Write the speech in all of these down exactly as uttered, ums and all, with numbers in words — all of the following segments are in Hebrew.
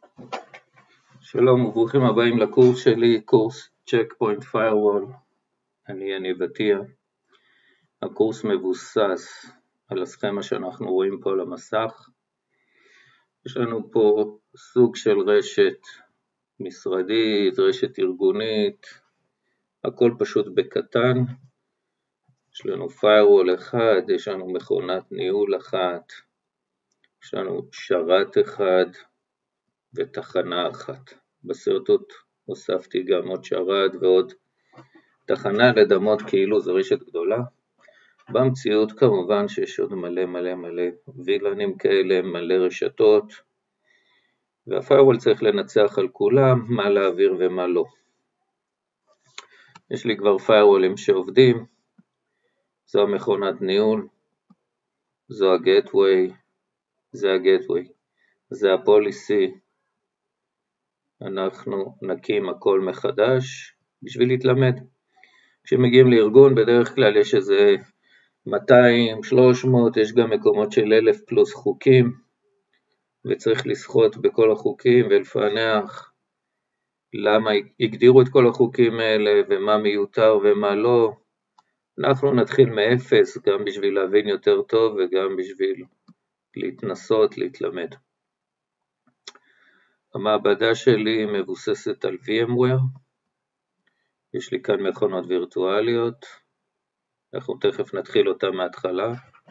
שלום וברוכים הבאים לקורס שלי, קורס צ'קפוינט פיירוול. אני יניב עטיה. הקורס מבוסס על הסכמה שאנחנו רואים פה על המסך. יש לנו פה סוג של רשת משרדית, רשת ארגונית, הכל פשוט בקטן. יש לנו פיירוול אחד, יש לנו מכונת ניהול אחת, יש לנו שרת אחד ותחנה אחת. בסרטוט הוספתי גם עוד שרת ועוד תחנה לדמות כאילו זו רשת גדולה. במציאות כמובן שיש עוד מלא מלא מלא וילנים כאלה, מלא רשתות, והפיירוול צריך לנצח על כולם, מה להעביר ומה לא. יש לי כבר פיירולים שעובדים, זו המכונת ניהול, זו הגטווי, זה הגטווי, זה הפוליסי. אנחנו נקים הכל מחדש בשביל להתלמד. כשמגיעים לארגון בדרך כלל יש איזה מאתיים, שלוש מאות, יש גם מקומות של אלף פלוס חוקים, וצריך לשחות בכל החוקים ולפענח למה הגדירו את כל החוקים האלה ומה מיותר ומה לא. אנחנו נתחיל מאפס גם בשביל להבין יותר טוב וגם בשביל להתנסות, להתלמד. המעבדה שלי מבוססת על VMware, יש לי כאן מכונות וירטואליות, אנחנו תכף נתחיל אותה מההתחלה.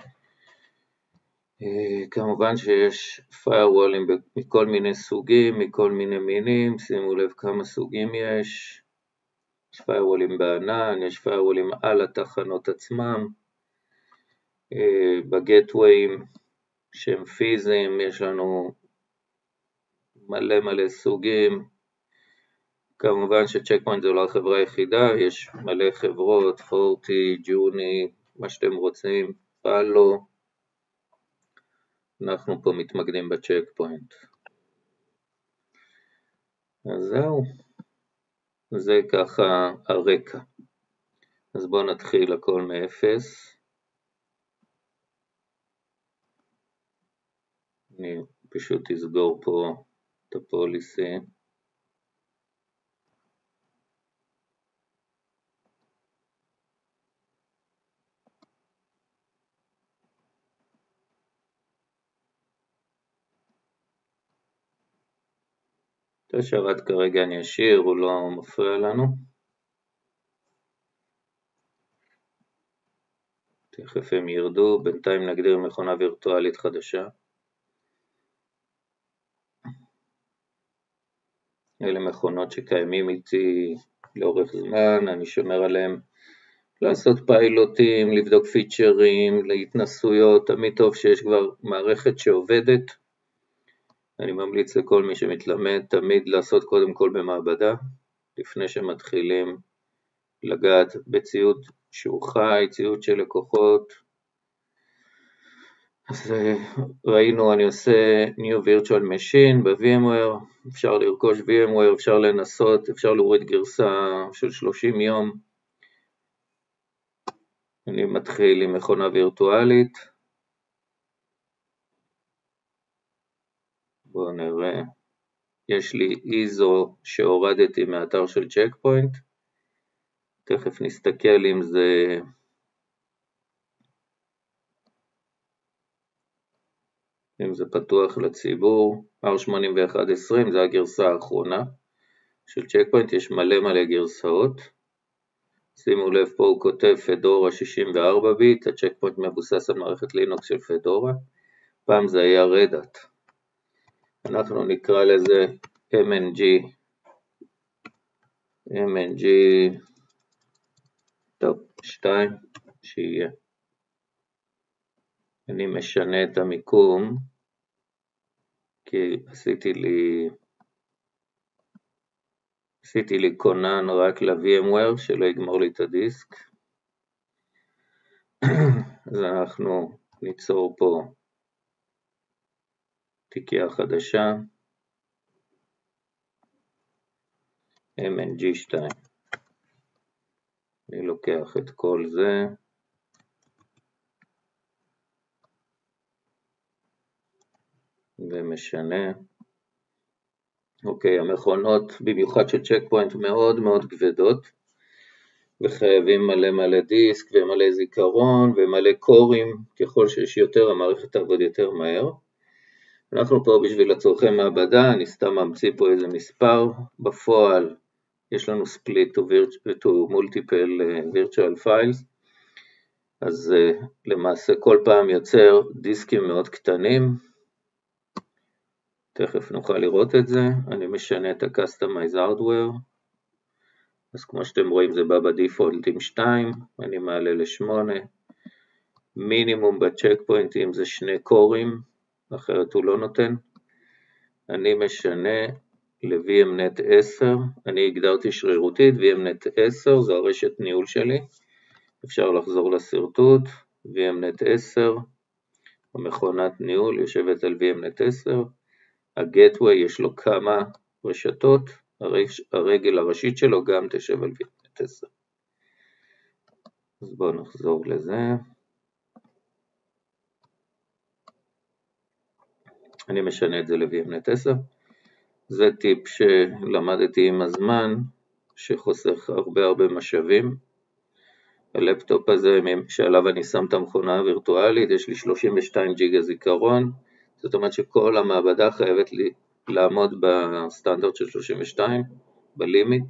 כמובן שיש פיירוולים מכל מיני סוגים, מכל מיני מינים, שימו לב כמה סוגים יש. יש פיירוולים בענן, יש פיירוולים על התחנות עצמם, בגטוויים שהם פיזיים, יש לנו מלא מלא סוגים. כמובן שצ'קפוינט זו לא החברה היחידה, יש מלא חברות, פורטי, ג'וני, מה שאתם רוצים, פאלו. אנחנו פה מתמקדים בצ'קפוינט. אז זהו, זה ככה הרקע. אז בואו נתחיל הכל מאפס. אני פשוט אסגור פה את הפוליסי. את השרת כרגע אני אשאיר, הוא לא מפריע לנו. תכף הם ירדו, בינתיים נגדיר מכונה וירטואלית חדשה. אלה מכונות שקיימים איתי לאורך זמן, אני שומר עליהם לעשות פיילוטים, לבדוק פיצ'רים, להתנסויות, תמיד טוב שיש כבר מערכת שעובדת. אני ממליץ לכל מי שמתלמד תמיד לעשות קודם כל במעבדה, לפני שמתחילים לגעת בציוד שהוא חי, ציוד של לקוחות. אז ראינו, אני עושה New Virtual Machine ב-VMware, אפשר לרכוש VMware, אפשר לנסות, אפשר להוריד גרסה של שלושים יום. אני מתחיל עם מכונה וירטואלית. בואו נראה, יש לי איזו שהורדתי מהאתר של צ'קפוינט, תכף נסתכל אם זה אם זה פתוח לציבור. אר שמונים ואחת עשרים זה הגרסה האחרונה של צ'קפוינט, יש מלא מלא גרסאות. שימו לב פה הוא כותב פדורה שישים וארבע ביט, הצ'קפוינט מבוסס על מערכת לינוקס של פדורה, פעם זה היה רדאט. אנחנו נקרא לזה אם אן ג'י, אם אן ג'י, טוב, שתיים, שיהיה. אני משנה את המיקום, כי עשיתי לי, עשיתי לי קונן רק ל-VMware, שלא יגמור לי את הדיסק. אז אנחנו ניצור פה תיקייה חדשה, אם אן ג'י שתיים. אני לוקח את כל זה, ומשנה, אוקיי, המכונות, במיוחד של צ'ק פוינט, מאוד מאוד כבדות, וחייבים מלא מלא דיסק ומלא זיכרון ומלא קורים, ככל שיש יותר המערכת תעבוד יותר מהר. אנחנו פה בשביל לצורכי מעבדה, אני סתם ממציא פה איזה מספר, בפועל יש לנו split to, to multiple virtual files, אז uh, למעשה כל פעם יוצר דיסקים מאוד קטנים, תכף נוכל לראות את זה, אני משנה את ה-Customize Hardware, אז כמו שאתם רואים זה בא בדיפולט עם שתיים, אני מעלה ל-שמונה, מינימום בצ'ק פוינטים זה שני קורים, אחרת הוא לא נותן, אני משנה ל-וי אם נט עשר, אני הגדרתי שרירותית, וי אם נט עשר זו הרשת ניהול שלי, אפשר לחזור לסרטוט, וי אם נט עשר, המכונת ניהול יושבת על וי אם נט עשר, הגטווי יש לו כמה רשתות, הרגל הראשית שלו גם תשב על וי אם נט עשר. אז בואו נחזור לזה. אני משנה את זה ל-וי אם נט עשר. זה טיפ שלמדתי עם הזמן, שחוסך הרבה הרבה משאבים. הלפטופ הזה שעליו אני שם את המכונה הווירטואלית, יש לי שלושים ושתיים ג'יגה זיכרון, זאת אומרת שכל המעבדה חייבת לי לעמוד בסטנדרט של שלושים ושתיים, בלימיט.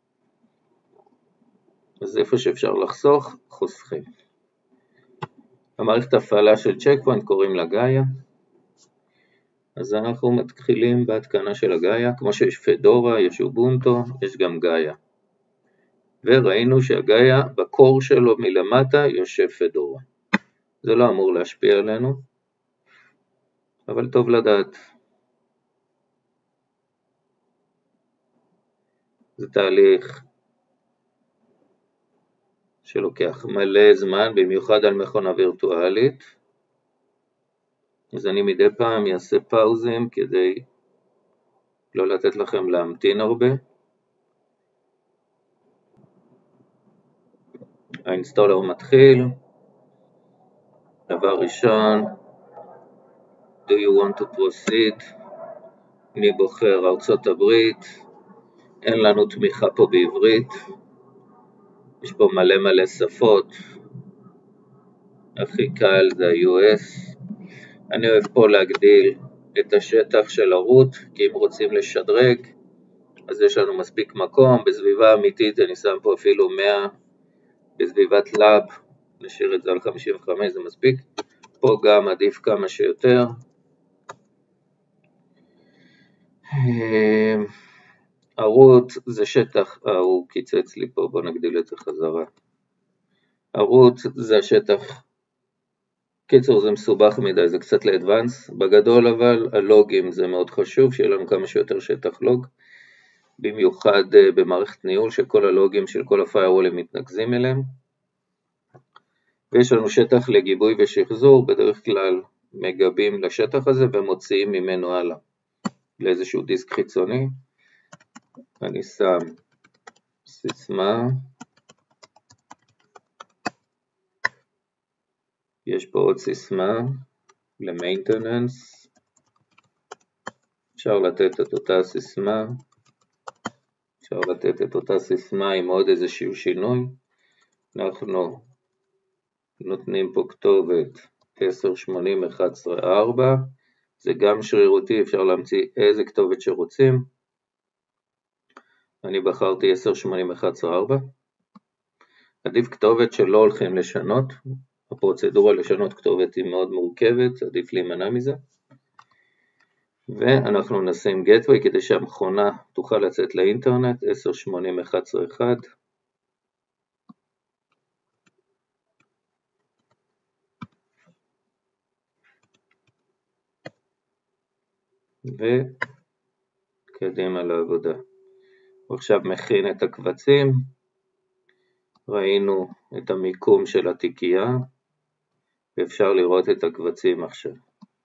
אז איפה שאפשר לחסוך, חוסכים. המערכת הפעלה של צ'ק פוינט קוראים לה גאיה. אז אנחנו מתחילים בהתקנה של הגאיה, כמו שיש פדורה, יש אובונטו, יש גם גאיה. וראינו שהגאיה בקור שלו מלמטה יושב פדורה. זה לא אמור להשפיע עלינו, אבל טוב לדעת. זה תהליך שלוקח מלא זמן, במיוחד על מכונה וירטואלית. אז אני מדי פעם אעשה פאוזים כדי לא לתת לכם להמתין הרבה. האינסטולר מתחיל. דבר ראשון, do you want to proceed? אני בוחר ארצות הברית. אין לנו תמיכה פה בעברית. יש פה מלא מלא שפות. הכי קל זה ה-יו אס. אני אוהב פה להגדיל את השטח של הרוט, כי אם רוצים לשדרג, אז יש לנו מספיק מקום. בסביבה אמיתית אני שם פה אפילו מאה, בסביבת לאב, נשאיר את זה על חמישים וחמש, זה מספיק. פה גם עדיף כמה שיותר. הרוט זה שטח, אה, הוא קיצץ לי פה, בוא נגדיל את זה חזרה. הרוט זה השטח, קיצור זה מסובך מדי, זה קצת לאדוונס, בגדול אבל הלוגים זה מאוד חשוב, שיהיה לנו כמה שיותר שטח לוג, במיוחד במערכת ניהול שכל הלוגים של כל הפיירוולים מתנקזים אליהם, ויש לנו שטח לגיבוי ושחזור, בדרך כלל מגבים לשטח הזה ומוציאים ממנו הלאה לאיזשהו דיסק חיצוני. אני שם סיסמה, יש פה עוד סיסמה למיינטננס, אפשר לתת את אותה סיסמה, אפשר לתת את אותה סיסמה עם עוד איזשהו שינוי. אנחנו נותנים פה כתובת עשר שמונים אחת עשרה ארבע, זה גם שרירותי, אפשר להמציא איזה כתובת שרוצים. אני בחרתי עשר שמונים אחת עשרה ארבע. עדיף כתובת שלא הולכים לשנות, הפרוצדורה לשנות כתובת היא מאוד מורכבת, עדיף להימנע מזה. ואנחנו נשים גטווי כדי שהמכונה תוכל לצאת לאינטרנט, עשר שמונים אחת עשרה אחת. וקדימה לעבודה. עכשיו מכין את הקבצים, ראינו את המיקום של התיקייה, ואפשר לראות את הקבצים עכשיו.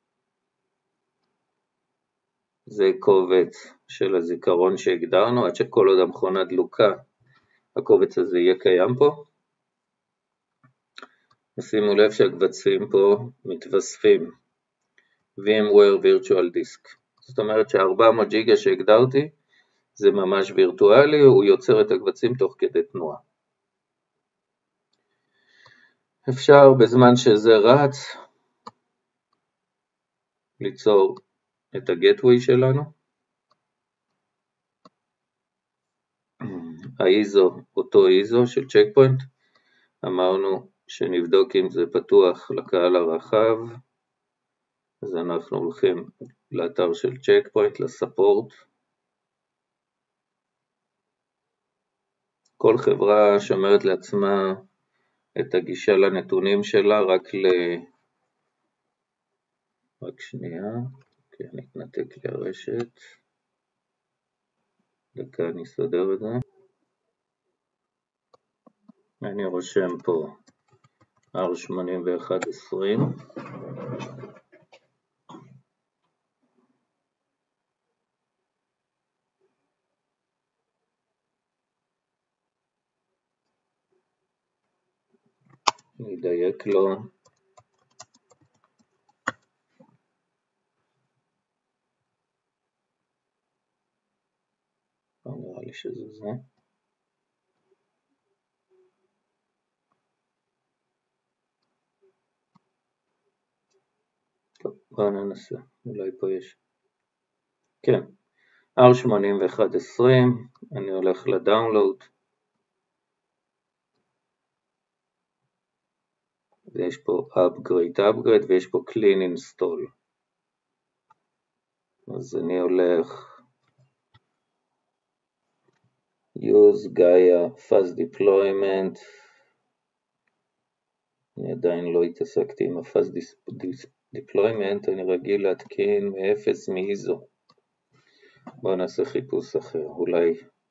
זה קובץ של הזיכרון שהגדרנו, עד שכל עוד המכונה דלוקה, הקובץ הזה יהיה קיים פה. שימו לב שהקבצים פה מתווספים, VMware Virtual Disk, זאת אומרת ש-ארבע מאות ג'יגה שהגדרתי זה ממש וירטואלי, הוא יוצר את הקבצים תוך כדי תנועה. אפשר בזמן שזה רץ ליצור את הגטווי שלנו. האיזו, אותו איזו של צ'ק פוינט, אמרנו שנבדוק אם זה פתוח לקהל הרחב, אז אנחנו הולכים לאתר של צ'ק פוינט, לספורט. כל חברה שומרת לעצמה את הגישה לנתונים שלה רק ל... רק שנייה, כי אני אתנתק לי הרשת. דקה אני אסדר את זה. אני רושם פה אר שמונים ואחת עשרים. נדייק לו. לא נראה לי שזה זה. טוב, בואו ננסה, אולי פה יש. כן, אר שמונים ואחת עשרים, אני הולך לדאונלוד. ויש פה upgrade upgrade ויש פה clean install. אז אני הולך use Gaia fast deployment. אני עדיין לא התעסקתי עם ה-fast deployment, אני רגיל להתקין מ-אפס מאיזו. בואו נעשה חיפוש אחר, אולי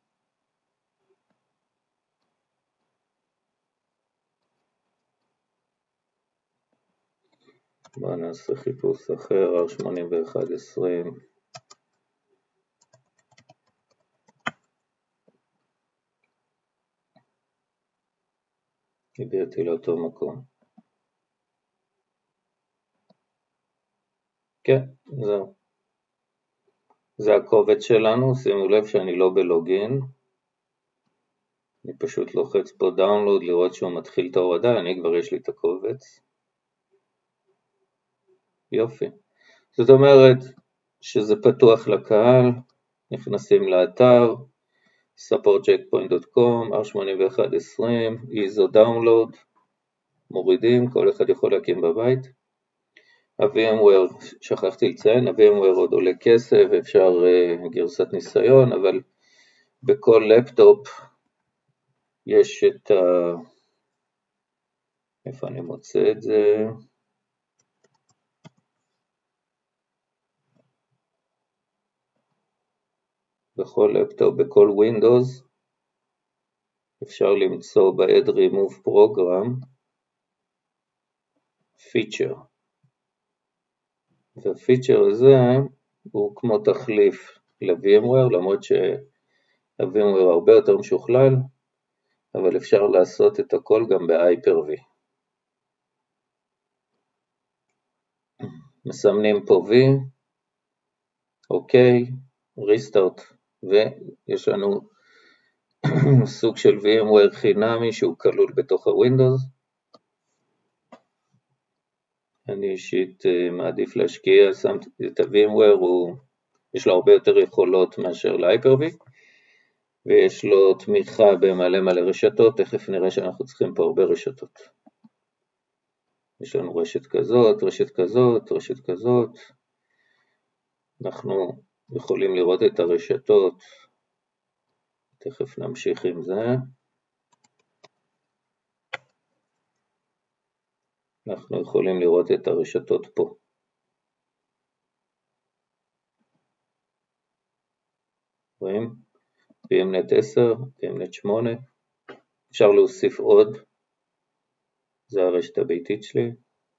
בואו נעשה חיפוש אחר, אר שמונים ואחת עשרים. הגעתי לאותו מקום. כן, זהו. זה הקובץ שלנו, שימו לב שאני לא בלוגין. אני פשוט לוחץ פה דאונלוד לראות שהוא מתחיל את ההורדה, אני כבר יש לי את הקובץ. יופי. זאת אומרת שזה פתוח לקהל, נכנסים לאתר, support checkpoint dot com, אר שמונים ואחת עשרים, איזו דאונלוד, מורידים, כל אחד יכול להקים בבית. ה-VMware, שכחתי לציין, ה-VMware עוד עולה כסף, אפשר uh, גרסת ניסיון, אבל בכל לפטופ יש את ה... איפה אני מוצא את זה? בכל לפטופ, בכל Windows, אפשר למצוא ב-Add Remove Program Feature. והפיצ'ר הזה הוא כמו תחליף ל-VMware, למרות שה-VMware הרבה יותר משוכלל, אבל אפשר לעשות את הכל גם ב-Hyper-V. מסמנים פה V, אוקיי, ריסטארט, ויש לנו סוג של VMware חינמי שהוא כלול בתוך ה-Windows. אני אישית מעדיף להשקיע, שמתי את ה-VMware, הוא, יש לו הרבה יותר יכולות מאשר ל-Hyper-V, ויש לו תמיכה במלא מלא רשתות, תכף נראה שאנחנו צריכים פה הרבה רשתות. יש לנו רשת כזאת, רשת כזאת, רשת כזאת, אנחנו יכולים לראות את הרשתות, תכף נמשיך עם זה. אנחנו יכולים לראות את הרשתות פה. רואים? VMNet עשר, VMNet שמונה, אפשר להוסיף עוד, זה הרשת הביתית שלי.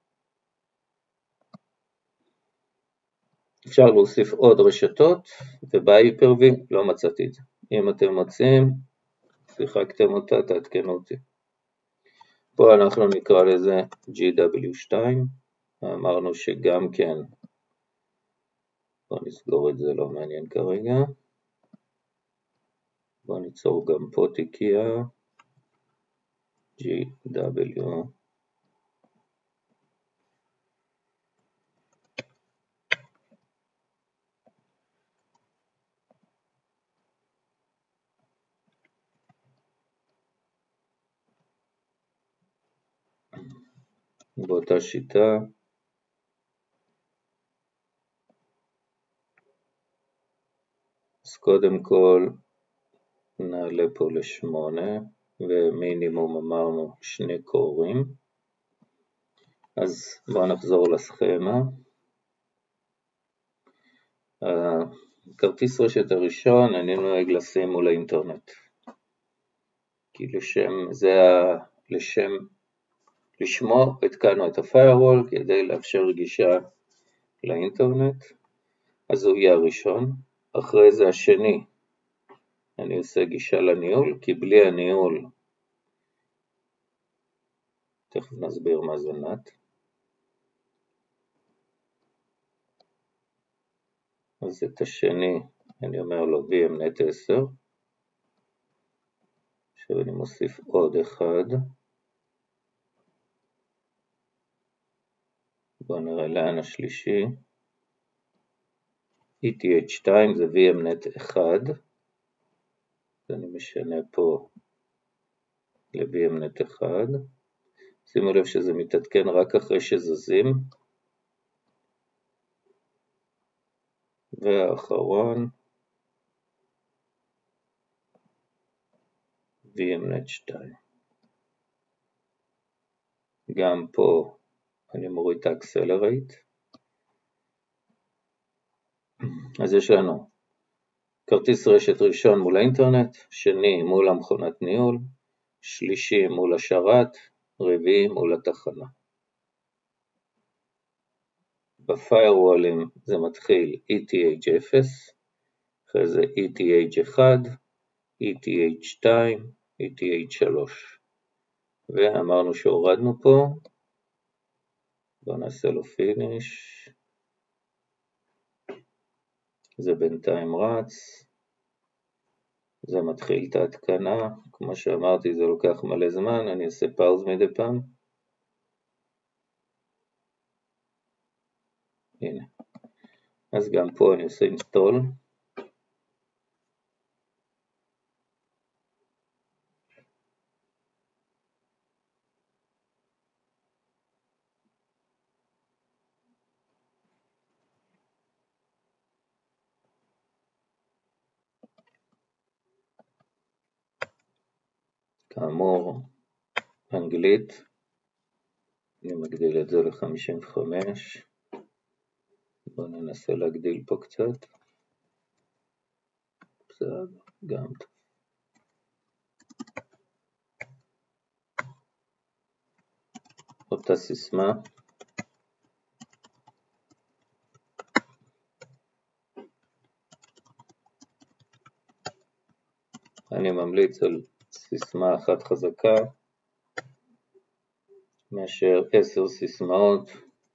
אפשר להוסיף עוד רשתות, וב-Hyper-V לא מצאתי את זה. אם אתם מוצאים, שיחקתם אותה, תעדכנו אותי. פה אנחנו נקרא לזה ג'י דאבליו שתיים, אמרנו שגם כן בואו נסגור את זה, לא מעניין כרגע. בואו ניצור גם פה תיקייה, ג'י דאבליו. באותה שיטה, אז קודם כל נעלה פה לשמונה, ומינימום אמרנו שני קורים. אז בואו נחזור לסכמה. הכרטיס רשת הראשון אני נוהג לשים מול האינטרנט, כי לשם זה ה... לשם לשמור התקנו את ה-firewall כדי לאפשר גישה לאינטרנט, אז הוא יהיה הראשון. אחרי זה השני, אני עושה גישה לניהול, כי בלי הניהול, תכף נסביר מה זה נאט. אז את השני, אני אומר לו וי אם נט עשר, עכשיו אני מוסיף עוד אחד, בואו נראה לאן השלישי, אי טי אייץ' שתיים זה וי אם נט אחד, אז אני משנה פה ל-וי אם נט אחד, שימו לב שזה מתעדכן רק אחרי שזזים, והאחרון, וי אם נט שתיים. גם פה אני מוריד את האקסלרייט, אז יש לנו כרטיס רשת ראשון מול האינטרנט, שני מול המכונת ניהול, שלישי מול השרת, רביעי מול התחנה. בפיירוולים זה מתחיל אי טי אייץ' אפס, אחרי זה אי טי אייץ' אחד, אי טי אייץ' שתיים, אי טי אייץ' שלוש. ואמרנו שהורדנו פה, בואו נעשה לו פיניש, זה בינתיים רץ, זה מתחיל את ההתקנה, כמו שאמרתי זה לוקח מלא זמן, אני אעשה פאוז מדי פעם. הנה, אז גם פה אני עושה אינסטול. כאמור, אנגלית, אני מגדיל את זה ל-חמישים וחמש, בואו ננסה להגדיל פה קצת, בסדר, גם טוב. אותה סיסמה, אני ממליץ על סיסמה אחת חזקה, מאשר עשר סיסמאות,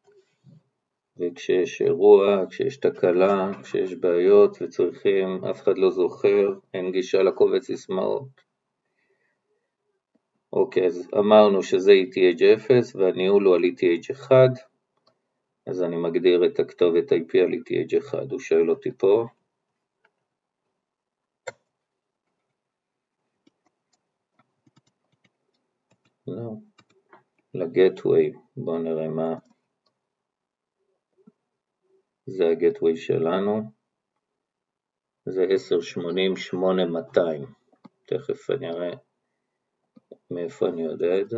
וכשיש אירוע, כשיש תקלה, כשיש בעיות וצריכים, אף אחד לא זוכר, אין גישה לקובץ סיסמאות. אוקיי, אז אמרנו שזה אי טי אייץ' אפס והניהול הוא על אי טי אייץ' אחד, אז אני מגדיר את הכתובת איי פי על אי טי אייץ' אחד, הוא שואל אותי פה. לא, לגטווי, בואו נראה מה. זה הגטווי שלנו, זה עשר שמונים שמונה מאתיים, תכף אני אראה מאיפה אני יודע את זה,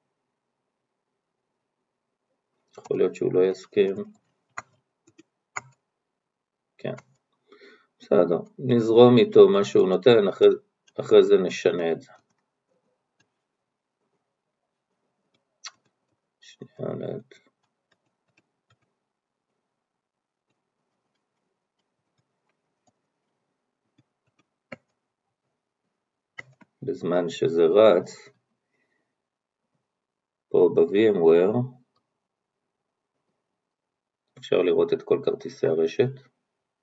יכול להיות שהוא לא יסכים, כן, בסדר, נזרום איתו מה שהוא נותן, אחרי, אחרי זה נשנה את זה. שנייה נט. בזמן שזה רץ, פה ב-VMware, אפשר לראות את כל כרטיסי הרשת.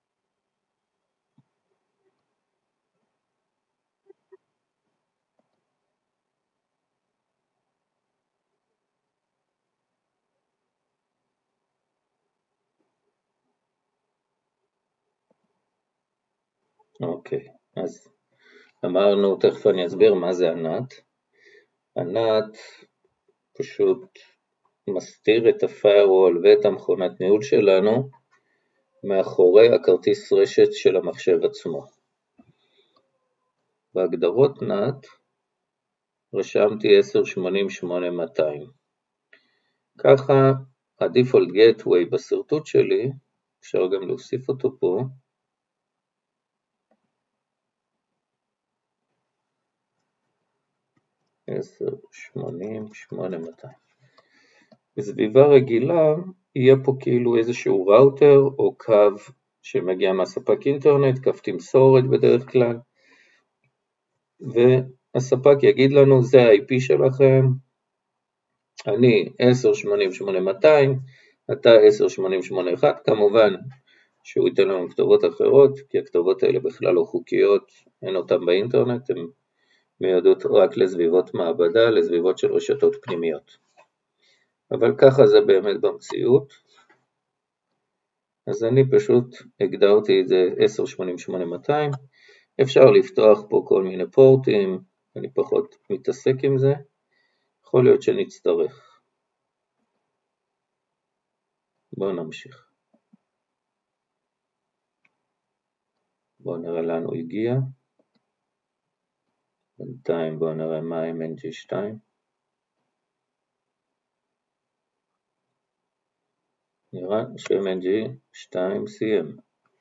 אוקיי, אז אמרנו, תכף אני אסביר מה זה הנאט. הנאט פשוט מסתיר את ה-firewall ואת המכונת ניהול שלנו מאחורי הכרטיס רשת של המחשב עצמו. בהגדרות נאט רשמתי עשר שמונים שמונה מאתיים. ככה ה-default gateway בסרטוט שלי, אפשר גם להוסיף אותו פה, עשר שמונים שמונה מאתיים. בסביבה רגילה יהיה פה כאילו איזשהו ראוטר או קו שמגיע מהספק אינטרנט, קו תמסורת בדרך כלל, והספק יגיד לנו זה ה-איי פי שלכם, אני עשר שמונים שמונה מאתיים, אתה עשר שמונים שמונה אחת, כמובן שהוא ייתן לנו כתובות אחרות, כי הכתובות האלה בכלל לא חוקיות, אין אותן באינטרנט, הן מיועדות רק לסביבות מעבדה, לסביבות של רשתות פנימיות. אבל ככה זה באמת במציאות. אז אני פשוט הגדרתי את זה עשר שמונים שמונה מאתיים, אפשר לפתוח פה כל מיני פורטים, אני פחות מתעסק עם זה, יכול להיות שנצטרך. בואו נמשיך. בואו נראה לאן הוא הגיע. בינתיים בואו נראה מה עם אן ג'י שתיים. נראה ש-אם אן ג'י שתיים סיים.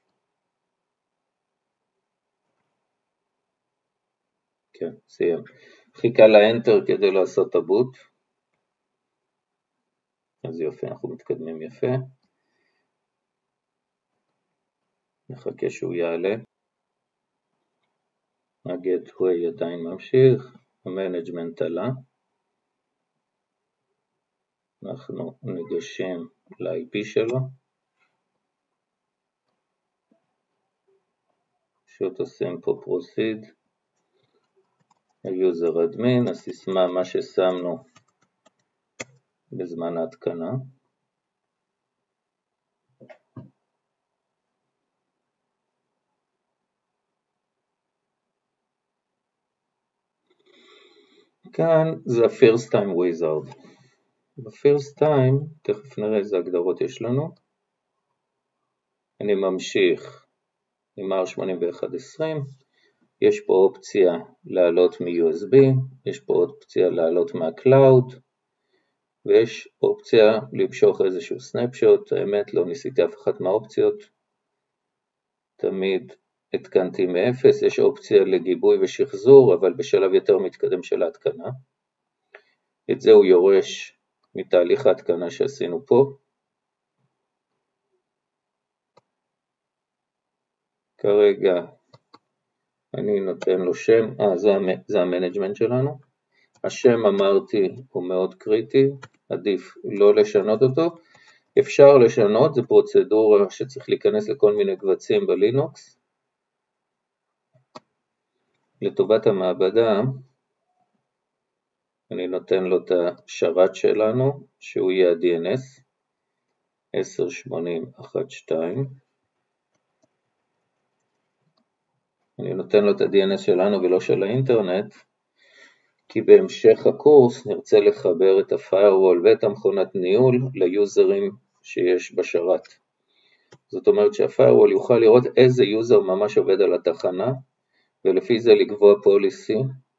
כן, סיים. חיכה לאנטר כדי לעשות הבוט. אז יופי, אנחנו מתקדמים יפה. נחכה שהוא יעלה. הגטווי עדיין ממשיך, המנג'מנט עלה. אנחנו ניגשים ל-איי פי שלו. פשוט עושים פה פרוסיד. היוזר אדמין, הסיסמה מה ששמנו בזמן ההתקנה. כאן זה ה-first time wizard. ב-first time, תכף נראה איזה הגדרות יש לנו. אני ממשיך עם אר שמונים ואחת עשרים. יש פה אופציה לעלות מ-יו אס בי, יש פה אופציה לעלות מה-Cloud, ויש אופציה למשוך איזשהו סנאפשוט. האמת לא ניסיתי אף אחת מהאופציות, תמיד התקנתי מאפס. יש אופציה לגיבוי ושחזור, אבל בשלב יותר מתקדם של ההתקנה. את זה הוא יורש מתהליך ההתקנה שעשינו פה. כרגע אני נותן לו שם, אה, זה, זה המנג'מנט שלנו. השם אמרתי הוא מאוד קריטי, עדיף לא לשנות אותו. אפשר לשנות, זה פרוצדורה שצריך להיכנס לכל מיני קבצים בלינוקס. לטובת המעבדה, אני נותן לו את השרת שלנו, שהוא יהיה ה-די אן אס, עשר שמונים אחת שתיים. אני נותן לו את ה-די אן אס שלנו ולא של האינטרנט, כי בהמשך הקורס נרצה לחבר את ה-firewall ואת המכונת ניהול ליוזרים שיש בשרת. זאת אומרת שה-firewall יוכל לראות איזה יוזר ממש עובד על התחנה, ולפי זה לקבוע פוליסי.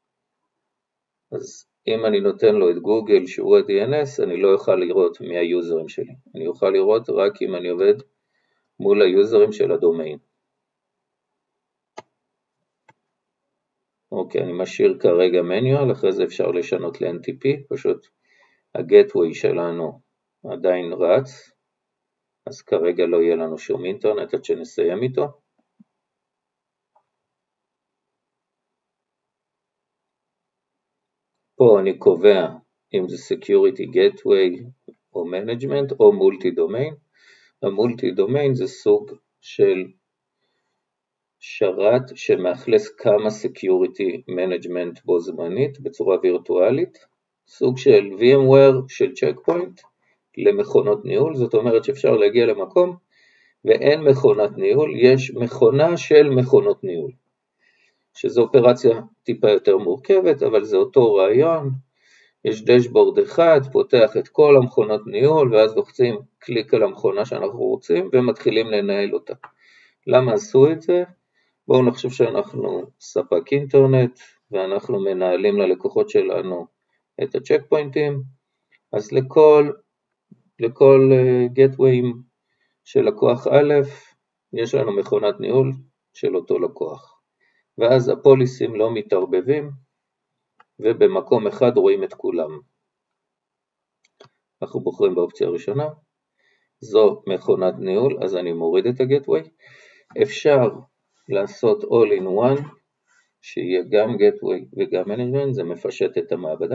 אז אם אני נותן לו את גוגל שהוא ה-די אן אס, אני לא אוכל לראות מי היוזרים שלי. אני אוכל לראות רק אם אני עובד מול היוזרים של הדומיין. אוקיי, אני משאיר כרגע מניואל, אחרי זה אפשר לשנות ל-אן טי פי, פשוט הגטווי שלנו עדיין רץ, אז כרגע לא יהיה לנו שום אינטרנט עד שנסיים איתו. פה אני קובע אם זה Security Gateway או Management או Multi-Domain. ה-Multi-Domain זה סוג של שרת שמאכלס כמה Security Management בו זמנית בצורה וירטואלית, סוג של VMware של Checkpoint למכונות ניהול. זאת אומרת שאפשר להגיע למקום ואין מכונת ניהול, יש מכונה של מכונות ניהול, שזו אופרציה טיפה יותר מורכבת, אבל זה אותו רעיון. יש דשבורד אחד, פותח את כל המכונות ניהול, ואז לוחצים קליק על המכונה שאנחנו רוצים, ומתחילים לנהל אותה. למה עשו את זה? בואו נחשוב שאנחנו ספק אינטרנט, ואנחנו מנהלים ללקוחות שלנו את הצ'ק פוינטים, אז לכל, לכל גטוויים של לקוח א', יש לנו מכונת ניהול של אותו לקוח. ואז הפוליסים לא מתערבבים, ובמקום אחד רואים את כולם. אנחנו בוחרים באופציה הראשונה, זו מכונת ניהול, אז אני מוריד את הגטווי. אפשר לעשות all in one, שיהיה גם גטווי וגם מנג'מנט, זה מפשט את המעבדה.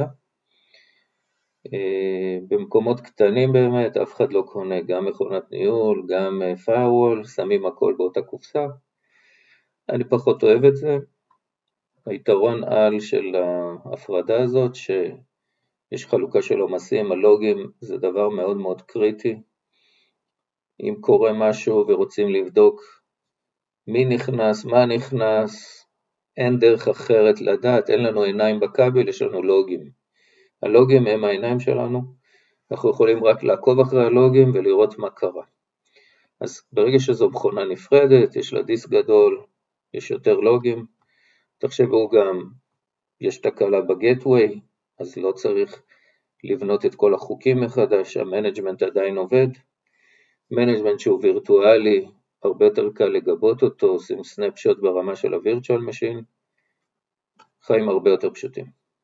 במקומות קטנים באמת, אף אחד לא קונה גם מכונת ניהול, גם firewall, שמים הכל באותה קופסה. אני פחות אוהב את זה. היתרון על של ההפרדה הזאת, שיש חלוקה של עומסים, הלוגים זה דבר מאוד מאוד קריטי. אם קורה משהו ורוצים לבדוק מי נכנס, מה נכנס, אין דרך אחרת לדעת, אין לנו עיניים בכבל, יש לנו לוגים. הלוגים הם העיניים שלנו, אנחנו יכולים רק לעקוב אחרי הלוגים ולראות מה קרה. אז ברגע שזו מכונה נפרדת, יש לה דיסק גדול, יש יותר לוגים, תחשבו גם, יש תקלה בגטווי, אז לא צריך לבנות את כל החוקים מחדש, המנג'מנט עדיין עובד, מנג'מנט שהוא וירטואלי, הרבה יותר קל לגבות אותו, עושים סנפשוט ברמה של הווירטואל משין, חיים הרבה יותר פשוטים.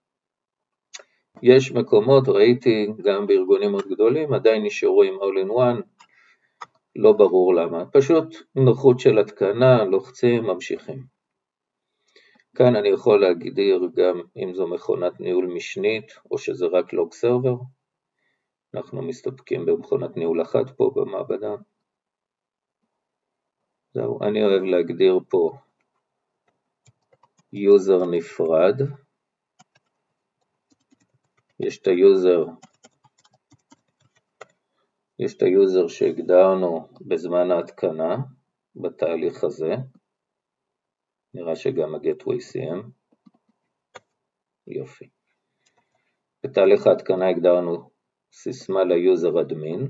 יש מקומות, ראיתי גם בארגונים מאוד גדולים, עדיין נשארו עם all in one, לא ברור למה, פשוט נוחות של התקנה, לוחצים, ממשיכים. כאן אני יכול להגדיר גם אם זו מכונת ניהול משנית, או שזה רק לוג סרבר, אנחנו מסתפקים במכונת ניהול אחת פה במעבדה. זהו, אני אוהב להגדיר פה יוזר נפרד, יש את היוזר, יש את היוזר שהגדרנו בזמן ההתקנה, בתהליך הזה, נראה שגם הגטווי סיים, יופי. בתהליך ההתקנה הגדרנו סיסמה ליוזר אדמין,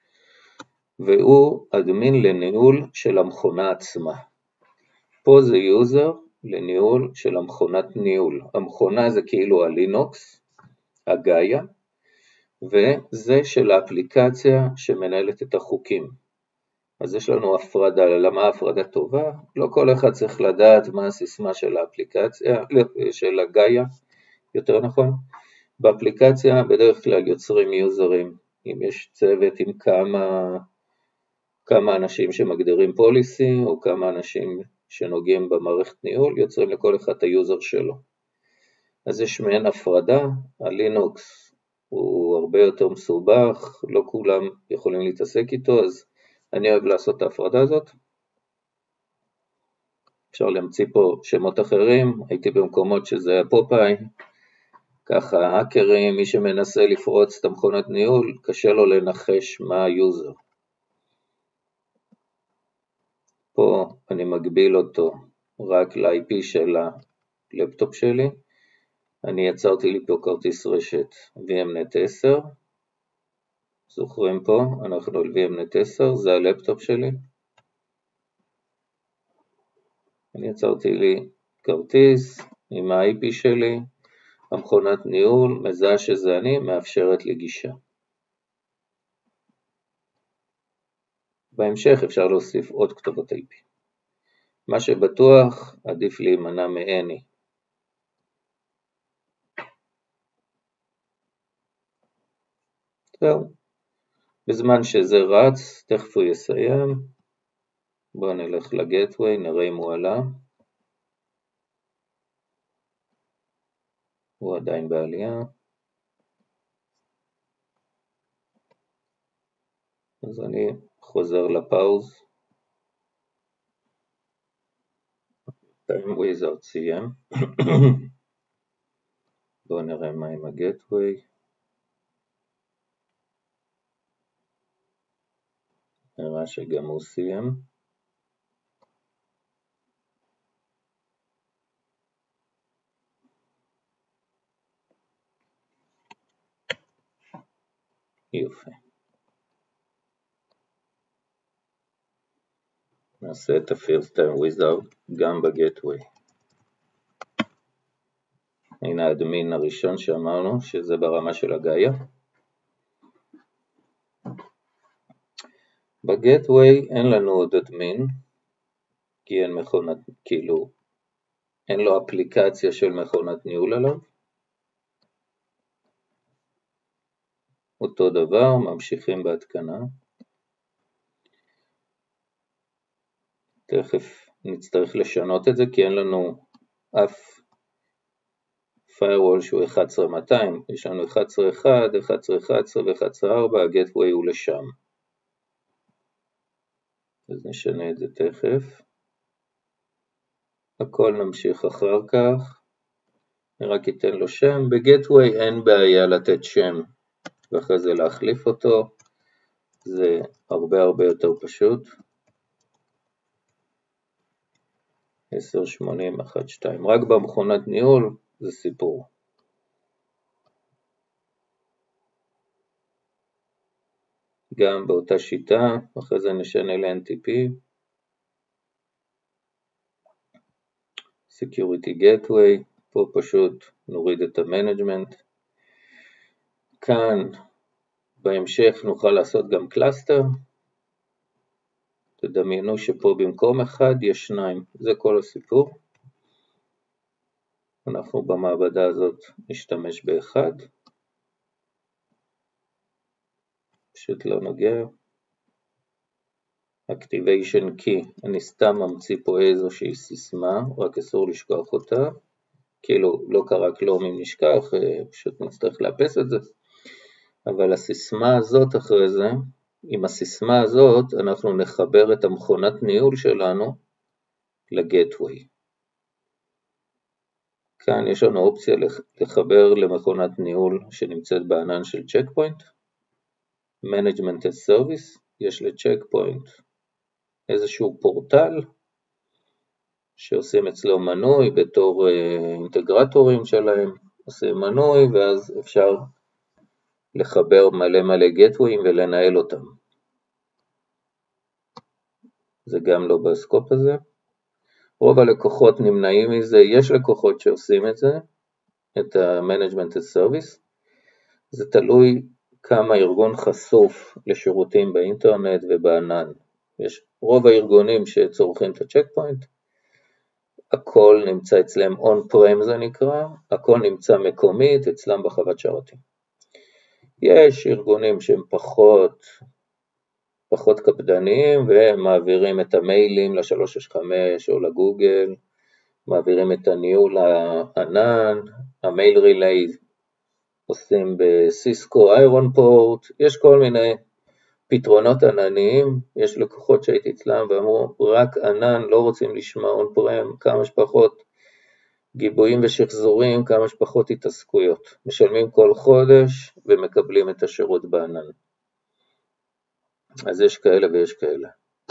והוא אדמין לניהול של המכונה עצמה. פה זה יוזר לניהול של המכונת ניהול. המכונה זה כאילו הלינוקס, הגאיה, וזה של האפליקציה שמנהלת את החוקים. אז יש לנו הפרדה, למה הפרדה טובה? לא כל אחד צריך לדעת מה הסיסמה של האפליקציה, של הגאיה, יותר נכון. באפליקציה בדרך כלל יוצרים יוזרים, אם יש צוות עם כמה, כמה אנשים שמגדירים פוליסי, או כמה אנשים שנוגעים במערכת ניהול, יוצרים לכל אחד את היוזר שלו. אז יש מעין הפרדה, הלינוקס הוא הרבה יותר מסובך, לא כולם יכולים להתעסק איתו, אז אני אוהב לעשות את ההפרדה הזאת. אפשר להמציא פה שמות אחרים, הייתי במקומות שזה היה פופאי, ככה האקרים, מי שמנסה לפרוץ את המכונת ניהול, קשה לו לנחש מה היוזר. פה אני מגביל אותו רק ל-איי פי של הלפטופ שלי, אני יצרתי לי פה כרטיס רשת וי אם נט עשר, זוכרים פה, אנחנו על וי אם נט עשר, זה הלפטופ שלי. אני יצרתי לי כרטיס עם ה-איי פי שלי, המכונת ניהול, מזהה שזה אני, מאפשרת לי גישה. בהמשך אפשר להוסיף עוד כתובות איי פי. מה שבטוח, עדיף להימנע מעני. זהו. בזמן שזה רץ, תכף הוא יסיים. בואו נלך לגטווי, נראה אם הוא עלה. הוא עדיין בעלייה. אז אני חוזר לפאוז. time wizard סיים. בואו נראה מה עם הגטווי. נראה שגם הוא סיים. יופי. נעשה את ה-first time wizard גם בגטווי. הנה האדמין הראשון שאמרנו, שזה ברמה של הגאיה. בגטווי אין לנו עוד אדמין, כי אין מכונת, כאילו, אין לו אפליקציה של מכונת ניהול עליו. אותו דבר, ממשיכים בהתקנה. תכף נצטרך לשנות את זה, כי אין לנו אף firewall שהוא אחת עשרה מאתיים, יש לנו אחת עשרה אחת, אחת עשרה אחת עשרה ו-אחת עשרה ארבע, הגטווי הוא לשם. אז נשנה את זה תכף. הכל נמשיך אחר כך. אני רק אתן לו שם. בגטווי אין בעיה לתת שם, ואחרי זה להחליף אותו. זה הרבה הרבה יותר פשוט. עשר שמונים אחת שתיים. רק במכונת ניהול זה סיפור. גם באותה שיטה, אחרי זה נשנה ל-אן טי פי. Security Gateway, פה פשוט נוריד את המנג'מנט. כאן בהמשך נוכל לעשות גם קלאסטר. תדמיינו שפה במקום אחד יש שניים, זה כל הסיפור. אנחנו במעבדה הזאת נשתמש באחד. פשוט לא נוגע. Activation Key, אני סתם ממציא פה איזושהי סיסמה, רק אסור לשכוח אותה. כאילו לא קרה כלום אם נשכח, פשוט נצטרך לאפס את זה. אבל הסיסמה הזאת אחרי זה, עם הסיסמה הזאת אנחנו נחבר את המכונת ניהול שלנו לגטווי. כאן יש לנו אופציה לחבר למכונת ניהול שנמצאת בענן של צ'קפוינט. Management as Service, יש לצ'קפוינט איזשהו פורטל שעושים אצלו מנוי בתור אינטגרטורים שלהם, עושים מנוי ואז אפשר לחבר מלא מלא גטוויים ולנהל אותם. זה גם לא בסקופ הזה. רוב הלקוחות נמנעים מזה, יש לקוחות שעושים את זה, את ה-Management as Service. זה תלוי כמה ארגון חשוף לשירותים באינטרנט ובענן. יש רוב הארגונים שצורכים את הצ'קפוינט, הכל נמצא אצלם on-prem זה נקרא, הכל נמצא מקומית אצלם בחוות שרתים. יש ארגונים שהם פחות, פחות קפדניים והם מעבירים את המיילים ל-שלוש שש חמש או לגוגל, מעבירים את הניהול לענן, המייל ריליי עושים בסיסקו, איירון פורט, יש כל מיני פתרונות ענניים, יש לקוחות שהייתי אצלם ואמרו רק ענן, לא רוצים לשמוע on prem, כמה שפחות גיבויים ושחזורים, כמה שפחות התעסקויות, משלמים כל חודש ומקבלים את השירות בענן. אז יש כאלה ויש כאלה.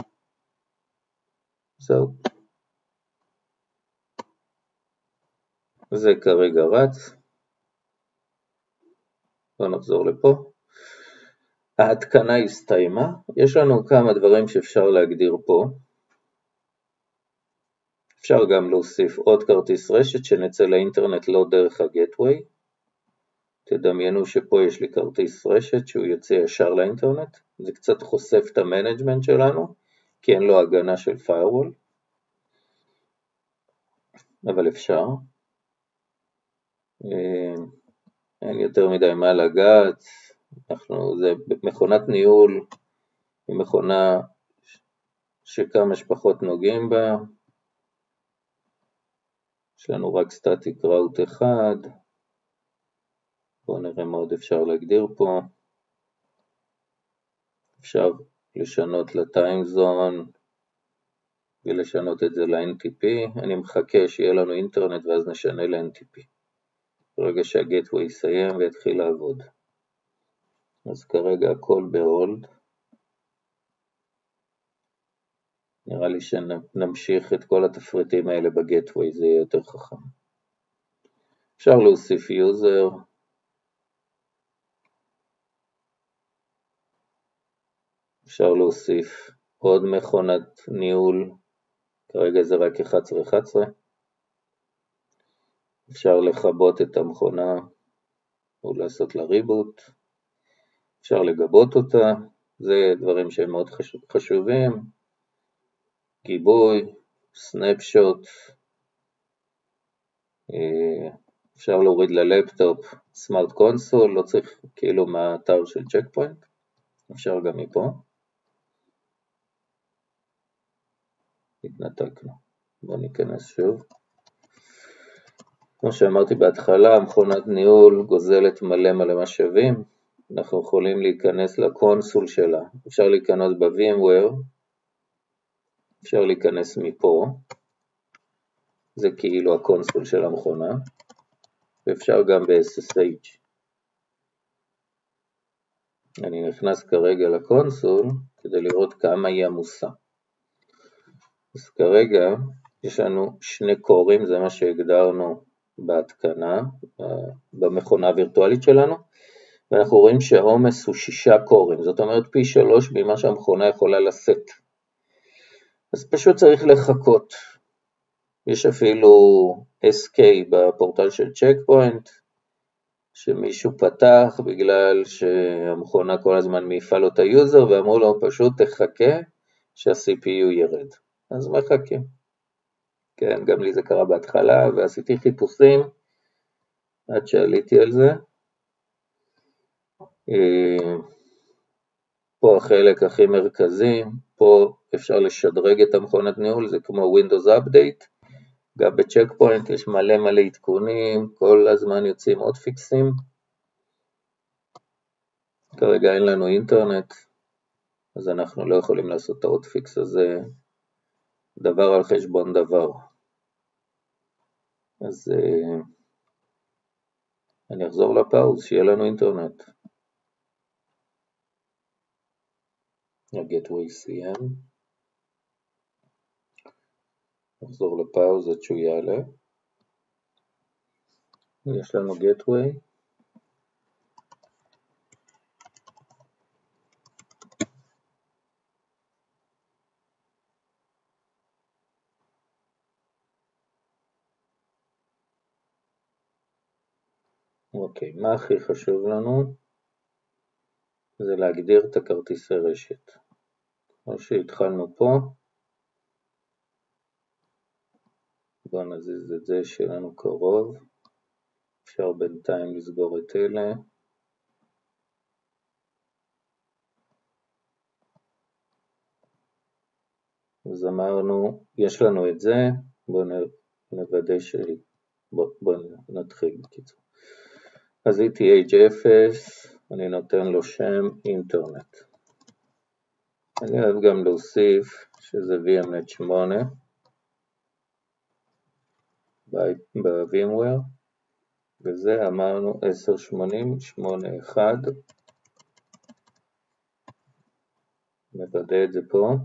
זהו. זה כרגע רץ. בוא נחזור לפה. ההתקנה הסתיימה, יש לנו כמה דברים שאפשר להגדיר פה. אפשר גם להוסיף עוד כרטיס רשת שנצא לאינטרנט לא דרך הגטווי. תדמיינו שפה יש לי כרטיס רשת שהוא יוצא ישר לאינטרנט. זה קצת חושף את המנג'מנט שלנו, כי אין לו הגנה של firewall. אבל אפשר. אין יותר מדי מה לגעת. אנחנו, זה מכונת ניהול, היא מכונה שכמה שפחות נוגעים בה. יש לנו רק סטטיק ראוט אחד. בואו נראה מה עוד אפשר להגדיר פה. אפשר לשנות לטיים זון ולשנות את זה ל-אן טי פי. אני מחכה שיהיה לנו אינטרנט ואז נשנה ל-אן טי פי. ברגע שהגטווי יסיים ויתחיל לעבוד. אז כרגע הכל בהולד. נראה לי שנמשיך את כל התפריטים האלה בגטווי, זה יהיה יותר חכם. אפשר להוסיף יוזר, אפשר להוסיף עוד מכונת ניהול, כרגע זה רק אחת עשרה אחת עשרה, אפשר לכבות את המכונה או לעשות לה ריבוט, אפשר לגבות אותה, זה דברים שהם מאוד חשובים, גיבוי, סנפשוט, אפשר להוריד ללפטופ סמארט קונסול, לא צריך כאילו מהאתר של צ'ק פוינט, אפשר גם מפה. התנתקנו, בואו ניכנס שוב. כמו שאמרתי בהתחלה, מכונת ניהול גוזלת מלא מלא משאבים, אנחנו יכולים להיכנס לקונסול שלה, אפשר להיכנס ב-VMware, אפשר להיכנס מפה, זה כאילו הקונסול של המכונה, ואפשר גם ב-אס אס אייץ'. אני נכנס כרגע לקונסול כדי לראות כמה היא עמוסה. אז כרגע יש לנו שני קורים, זה מה שהגדרנו בהתקנה, במכונה הווירטואלית שלנו, ואנחנו רואים שהעומס הוא שישה קורים, זאת אומרת פי שלוש ממה שהמכונה יכולה לשאת. אז פשוט צריך לחכות. יש אפילו אס קיי בפורטל של צ'ק פוינט, שמישהו פתח בגלל שהמכונה כל הזמן מעיפה לו את היוזר, ואמרו לו פשוט תחכה שה-סי פי יו ירד. אז מחכים. כן, גם לי זה קרה בהתחלה, ועשיתי חיפושים עד שעליתי על זה. פה החלק הכי מרכזי, פה אפשר לשדרג את המכונת ניהול, זה כמו Windows Update, גם בצ'ק פוינט יש מלא מלא עדכונים, כל הזמן יוצאים עוד פיקסים. כרגע אין לנו אינטרנט, אז אנחנו לא יכולים לעשות את העוד פיקס הזה, דבר על חשבון דבר. אז אני אחזור לפאוז, שיהיה לנו אינטרנט. ה-Gateway סיים. נחזור לפאוז עד שהוא יעלה. יש לנו Gateway. אוקיי, מה הכי חשוב לנו? זה להגדיר את הכרטיסי רשת. כמו שהתחלנו פה, בואו נזיז את זה שלנו קרוב, אפשר בינתיים לסגור את אלה. אז אמרנו, יש לנו את זה, בואו נוודא ש... בואו בוא נתחיל בקיצור. אז אי טי אייץ' אפס, אני נותן לו שם אינטרנט. אני אוהב גם להוסיף שזה וי אם נט שמונה ב-VMware, וזה אמרנו עשר שמונים שמונה אחת, נוודא את זה פה.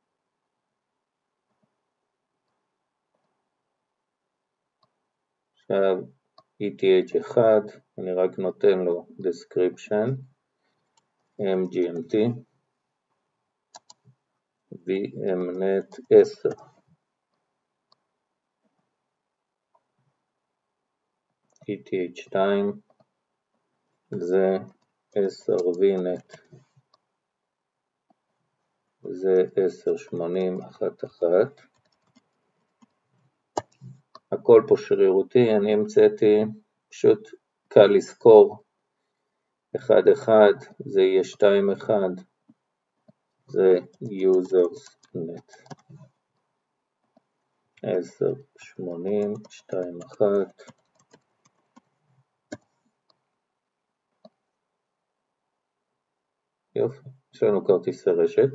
עכשיו אי טי אייץ' אחד, אני רק נותן לו description, אם ג'י אם טי, וי אם נט עשר. אי טי אייץ' שתיים, זה עשר וי נט, זה עשר שמונים אחת אחת. הכל פה שרירותי, אני המצאתי, פשוט קל לזכור, אחד אחד, זה יהיה שתיים אחד, זה users net, עשר שמונים שתיים אחת, יופי, יש לנו כרטיסי רשת,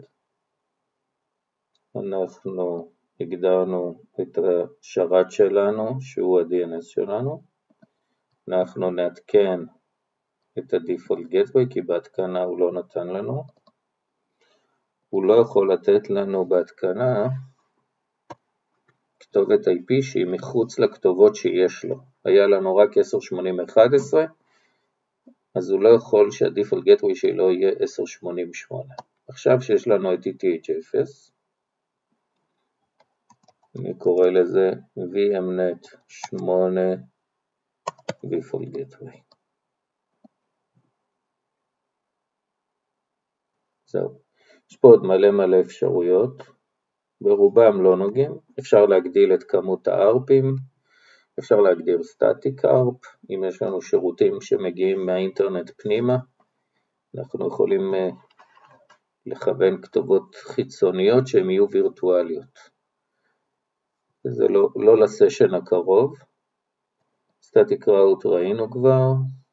אנחנו הגדרנו את השרת שלנו, שהוא ה-די אן אס שלנו, אנחנו נעדכן את ה-Default Gateway, כי בהתקנה הוא לא נתן לנו, הוא לא יכול לתת לנו בהתקנה כתובת איי פי שהיא מחוץ לכתובות שיש לו. היה לנו רק עשר שמונים אחת עשרה, אז הוא לא יכול שהדיפולט גטווי שלו יהיה עשר שמונים ושמונה. עכשיו שיש לנו את אי טי אייץ' אפס, אני קורא לזה וי אם נט שמונה default gateway. זהו. יש פה עוד מלא מלא אפשרויות, ברובם לא נוגעים. אפשר להגדיל את כמות הארפים, אפשר להגדיר סטטיק ארפ, אם יש לנו שירותים שמגיעים מהאינטרנט פנימה, אנחנו יכולים לכוון כתובות חיצוניות שהן יהיו וירטואליות. זה לא, לא לסשן הקרוב. סטטיק ראוט ראינו כבר,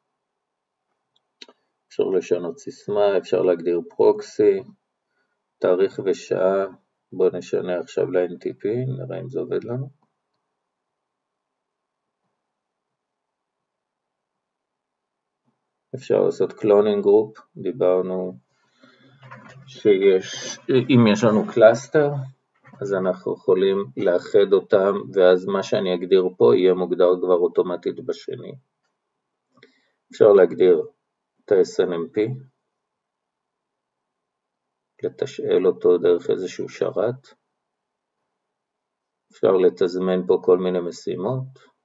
אפשר לשנות סיסמה, אפשר להגדיר פרוקסי, תאריך ושעה, בואו נשנה עכשיו ל-אן טי פי, נראה אם זה עובד לנו. אפשר לעשות קלונינג גרופ, דיברנו שיש, אם יש לנו קלאסטר, אז אנחנו יכולים לאחד אותם, ואז מה שאני אגדיר פה יהיה מוגדר כבר אוטומטית בשני. אפשר להגדיר את ה-אס אן אם פי, לתשאל אותו דרך איזשהו שרת. אפשר לתזמן פה כל מיני משימות.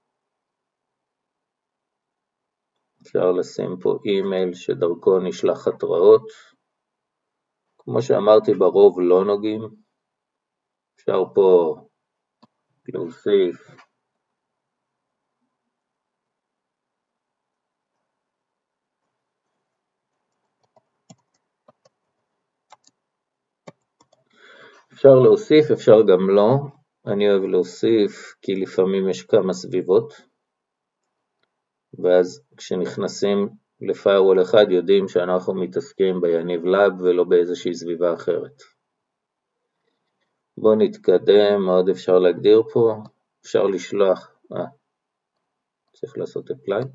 אפשר לשים פה אימייל שדרכו נשלח התראות. כמו שאמרתי, ברוב לא נוגעים. אפשר פה להוסיף אפשר להוסיף, אפשר גם לא. אני אוהב להוסיף כי לפעמים יש כמה סביבות, ואז כשנכנסים לפיירוול אחד יודעים שאנחנו מתעסקים ביניב לאב ולא באיזושהי סביבה אחרת. בואו נתקדם, מה עוד אפשר להגדיר פה? אפשר לשלוח, אה, צריך לעשות apply.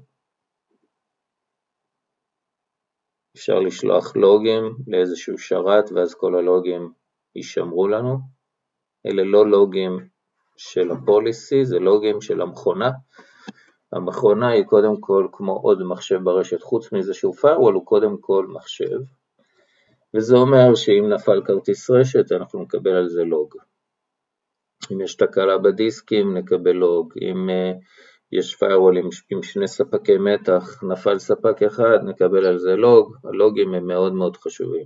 אפשר לשלוח לוגים לאיזשהו שרת, ואז כל הלוגים יישמרו לנו. אלה לא לוגים של הפוליסי, זה לוגים של המכונה. המכונה היא קודם כל כמו עוד מחשב ברשת, חוץ מזה שהוא firewall, הוא קודם כל מחשב. וזה אומר שאם נפל כרטיס רשת, אנחנו נקבל על זה לוג. אם יש תקלה בדיסקים, נקבל לוג. אם uh, יש firewall עם, עם שני ספקי מתח, נפל ספק אחד, נקבל על זה לוג. הלוגים הם מאוד מאוד חשובים.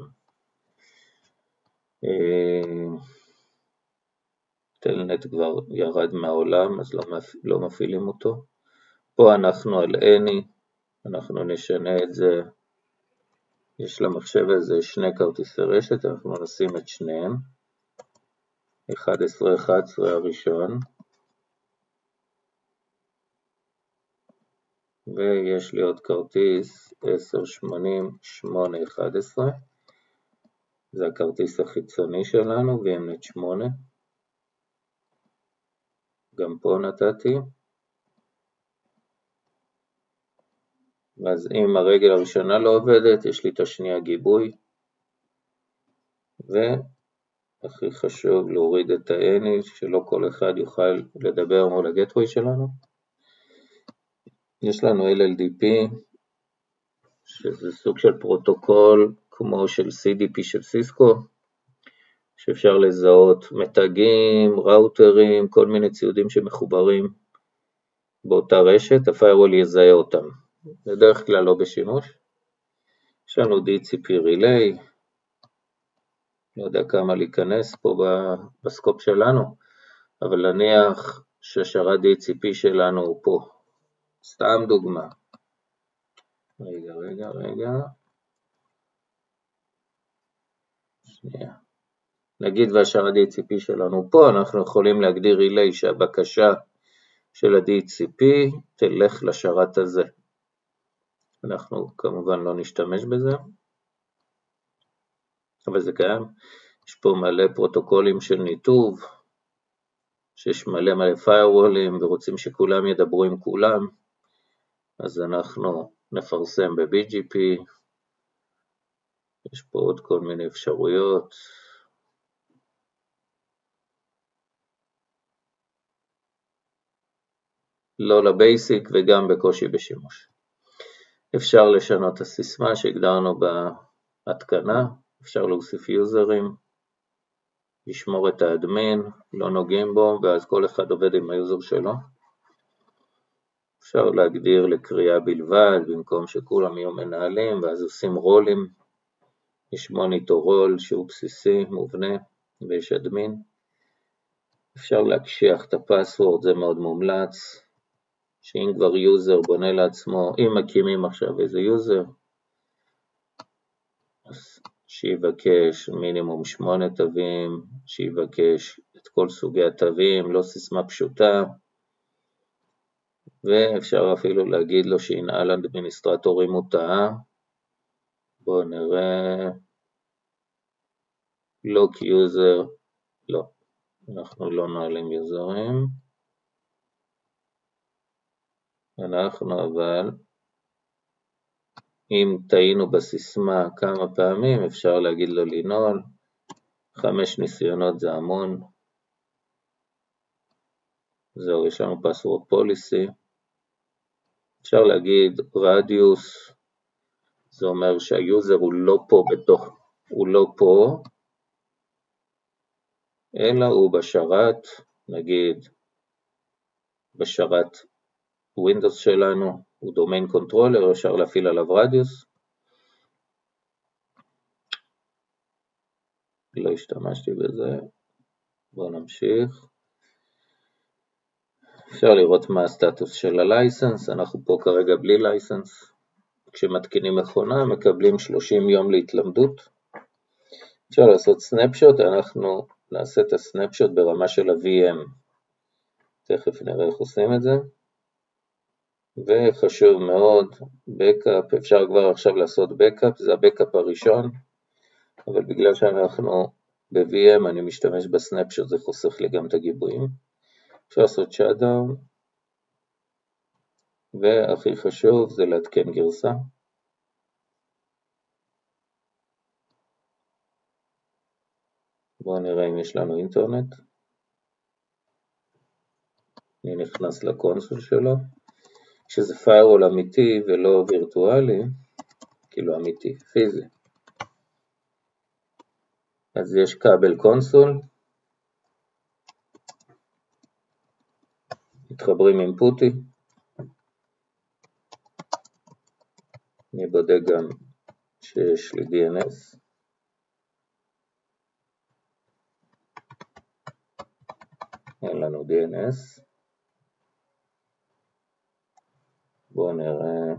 טלנט כבר ירד מהעולם, אז לא, מפ... לא מפעילים אותו. פה אנחנו על any, אנחנו נשנה את זה. יש למחשב הזה שני כרטיסי רשת, אנחנו נשים את שניהם. אחת עשרה אחת עשרה הראשון. ויש לי עוד כרטיס עשר שמונים שמונה אחת עשרה. זה הכרטיס החיצוני שלנו, וי אם נט שמונה. גם פה נתתי. ואז אם הרגל הראשונה לא עובדת, יש לי את השנייה גיבוי. והכי חשוב להוריד את ה-any, שלא כל אחד יוכל לדבר מול הגטווי שלנו. יש לנו אל אל די פי, שזה סוג של פרוטוקול כמו של סי די פי של סיסקו, שאפשר לזהות מתגים, ראוטרים, כל מיני ציודים שמחוברים באותה רשת, הפיירוול יזהה אותם. בדרך כלל לא בשימוש. יש לנו די אייץ' סיי פי Relay, לא יודע כמה להיכנס פה בסקופ שלנו, אבל נניח ששרת די אייץ' סיי פי שלנו הוא פה. סתם דוגמה. רגע, רגע, רגע. שנייה. נגיד והשרת די אייץ' סיי פי שלנו פה, אנחנו יכולים להגדיר Relay שהבקשה של ה-די אייץ' סיי פי תלך לשרת הזה. אנחנו כמובן לא נשתמש בזה, אבל זה קיים. יש פה מלא פרוטוקולים של ניתוב, שיש מלא מלא firewall'ים ורוצים שכולם ידברו עם כולם, אז אנחנו נפרסם ב-בי ג'י פי. יש פה עוד כל מיני אפשרויות. לא לבייסיק וגם בקושי בשימוש. אפשר לשנות את הסיסמה שהגדרנו בהתקנה, אפשר להוסיף יוזרים, לשמור את האדמין, לא נוגעים בו, ואז כל אחד עובד עם היוזר שלו. אפשר להגדיר לקריאה בלבד, במקום שכולם יהיו מנהלים, ואז עושים רולים, יש מוניטור רול שהוא בסיסי, מובנה, ויש אדמין. אפשר להקשיח את הפסוורד, זה מאוד מומלץ, שאם כבר יוזר בונה לעצמו, אם מקימים עכשיו איזה יוזר, אז שיבקש מינימום שמונה תווים, שיבקש את כל סוגי התווים, לא סיסמה פשוטה, ואפשר אפילו להגיד לו שינעל אדמיניסטרטור אם הוא טעה. בואו נראה, לוק יוזר, לא, אנחנו לא נעלים יוזרים, אנחנו אבל, אם טעינו בסיסמה כמה פעמים, אפשר להגיד לו לנעול, חמש ניסיונות זה המון, זהו, יש לנו password policy, אפשר להגיד רדיוס, זה אומר שהיוזר הוא לא פה בתוך, הוא לא פה, אלא הוא בשרת, נגיד בשרת ווינדוס שלנו, הוא דומיין קונטרולר, אפשר להפעיל עליו רדיוס, לא השתמשתי בזה, בואו נמשיך, אפשר לראות מה הסטטוס של הלייסנס, אנחנו פה כרגע בלי לייסנס, כשמתקינים מכונה מקבלים שלושים יום להתלמדות, אפשר לעשות סנפשוט, אנחנו נעשה את הסנפשוט ברמה של ה-וי אם, תכף נראה איך עושים את זה, וחשוב מאוד, בקאפ, אפשר כבר עכשיו לעשות בקאפ, זה הבקאפ הראשון, אבל בגלל שאנחנו ב-וי אם אני משתמש בסנפשוט, זה חוסך לי גם את הגיבויים, אפשר לעשות שאט-דאון, והכי חשוב זה להתקן גרסה, בואו נראה אם יש לנו אינטרנט, אני נכנס לקונסול שלו, שזה firewall אמיתי ולא וירטואלי, כאילו אמיתי, פיזי. אז יש כבל קונסול, מתחברים עם פוטי, אני בודק גם שיש לי די אן אס, אין לנו די אן אס, בואו נראה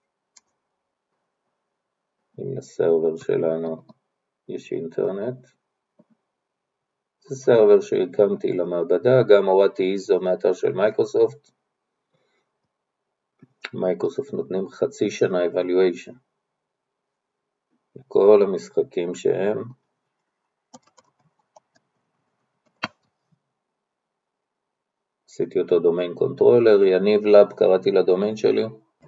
אם לסרבר שלנו יש אינטרנט, זה סרבר שהקמתי למעבדה, גם הורדתי איזו מאתר של מייקרוסופט, מייקרוסופט נותנים חצי שנה evaluation, לכל המשחקים שהם, עשיתי אותו דומיין קונטרולר, יניב לאב קראתי לדומיין שלי,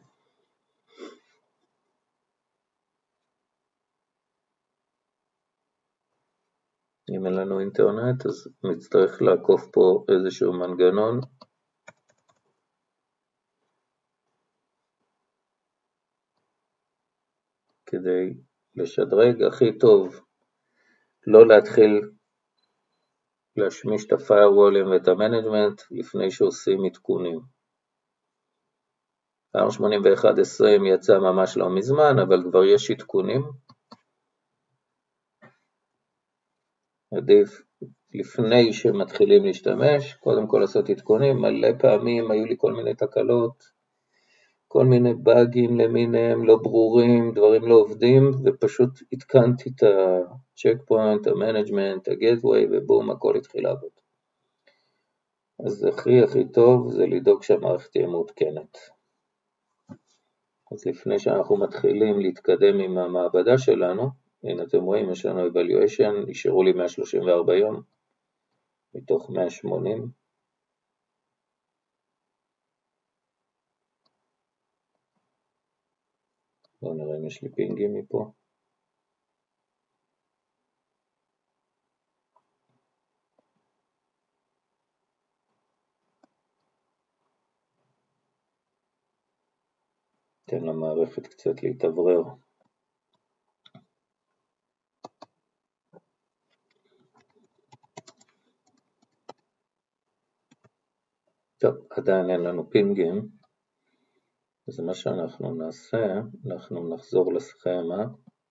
אם אין לנו אינטרנט אז נצטרך לעקוף פה איזשהו מנגנון, כדי לשדרג. הכי טוב לא להתחיל להשמיש את ה-firewall'ים ואת המנג'מנט לפני שעושים עדכונים. אר שמונים ואחת עשרים יצא ממש לא מזמן, אבל כבר יש עדכונים. עדיף לפני שמתחילים להשתמש, קודם כל לעשות עדכונים, מלא פעמים היו לי כל מיני תקלות, כל מיני באגים למיניהם, לא ברורים, דברים לא עובדים, ופשוט עדכנתי את ה-check point, המנג'מנט, ה-gateway, ובום, הכל התחיל לעבוד. אז הכי הכי טוב זה לדאוג שהמערכת תהיה מעודכנת. אז לפני שאנחנו מתחילים להתקדם עם המעבדה שלנו, הנה אתם רואים, יש לנו evaluation, נשארו לי מאה שלושים וארבע יום, מתוך מאה שמונים. בואו נראה אם יש לי פינגים מפה. ניתן למערכת קצת להתאוורר. טוב, עדיין אין לנו פינגים, אז מה שאנחנו נעשה, אנחנו נחזור לסכמה,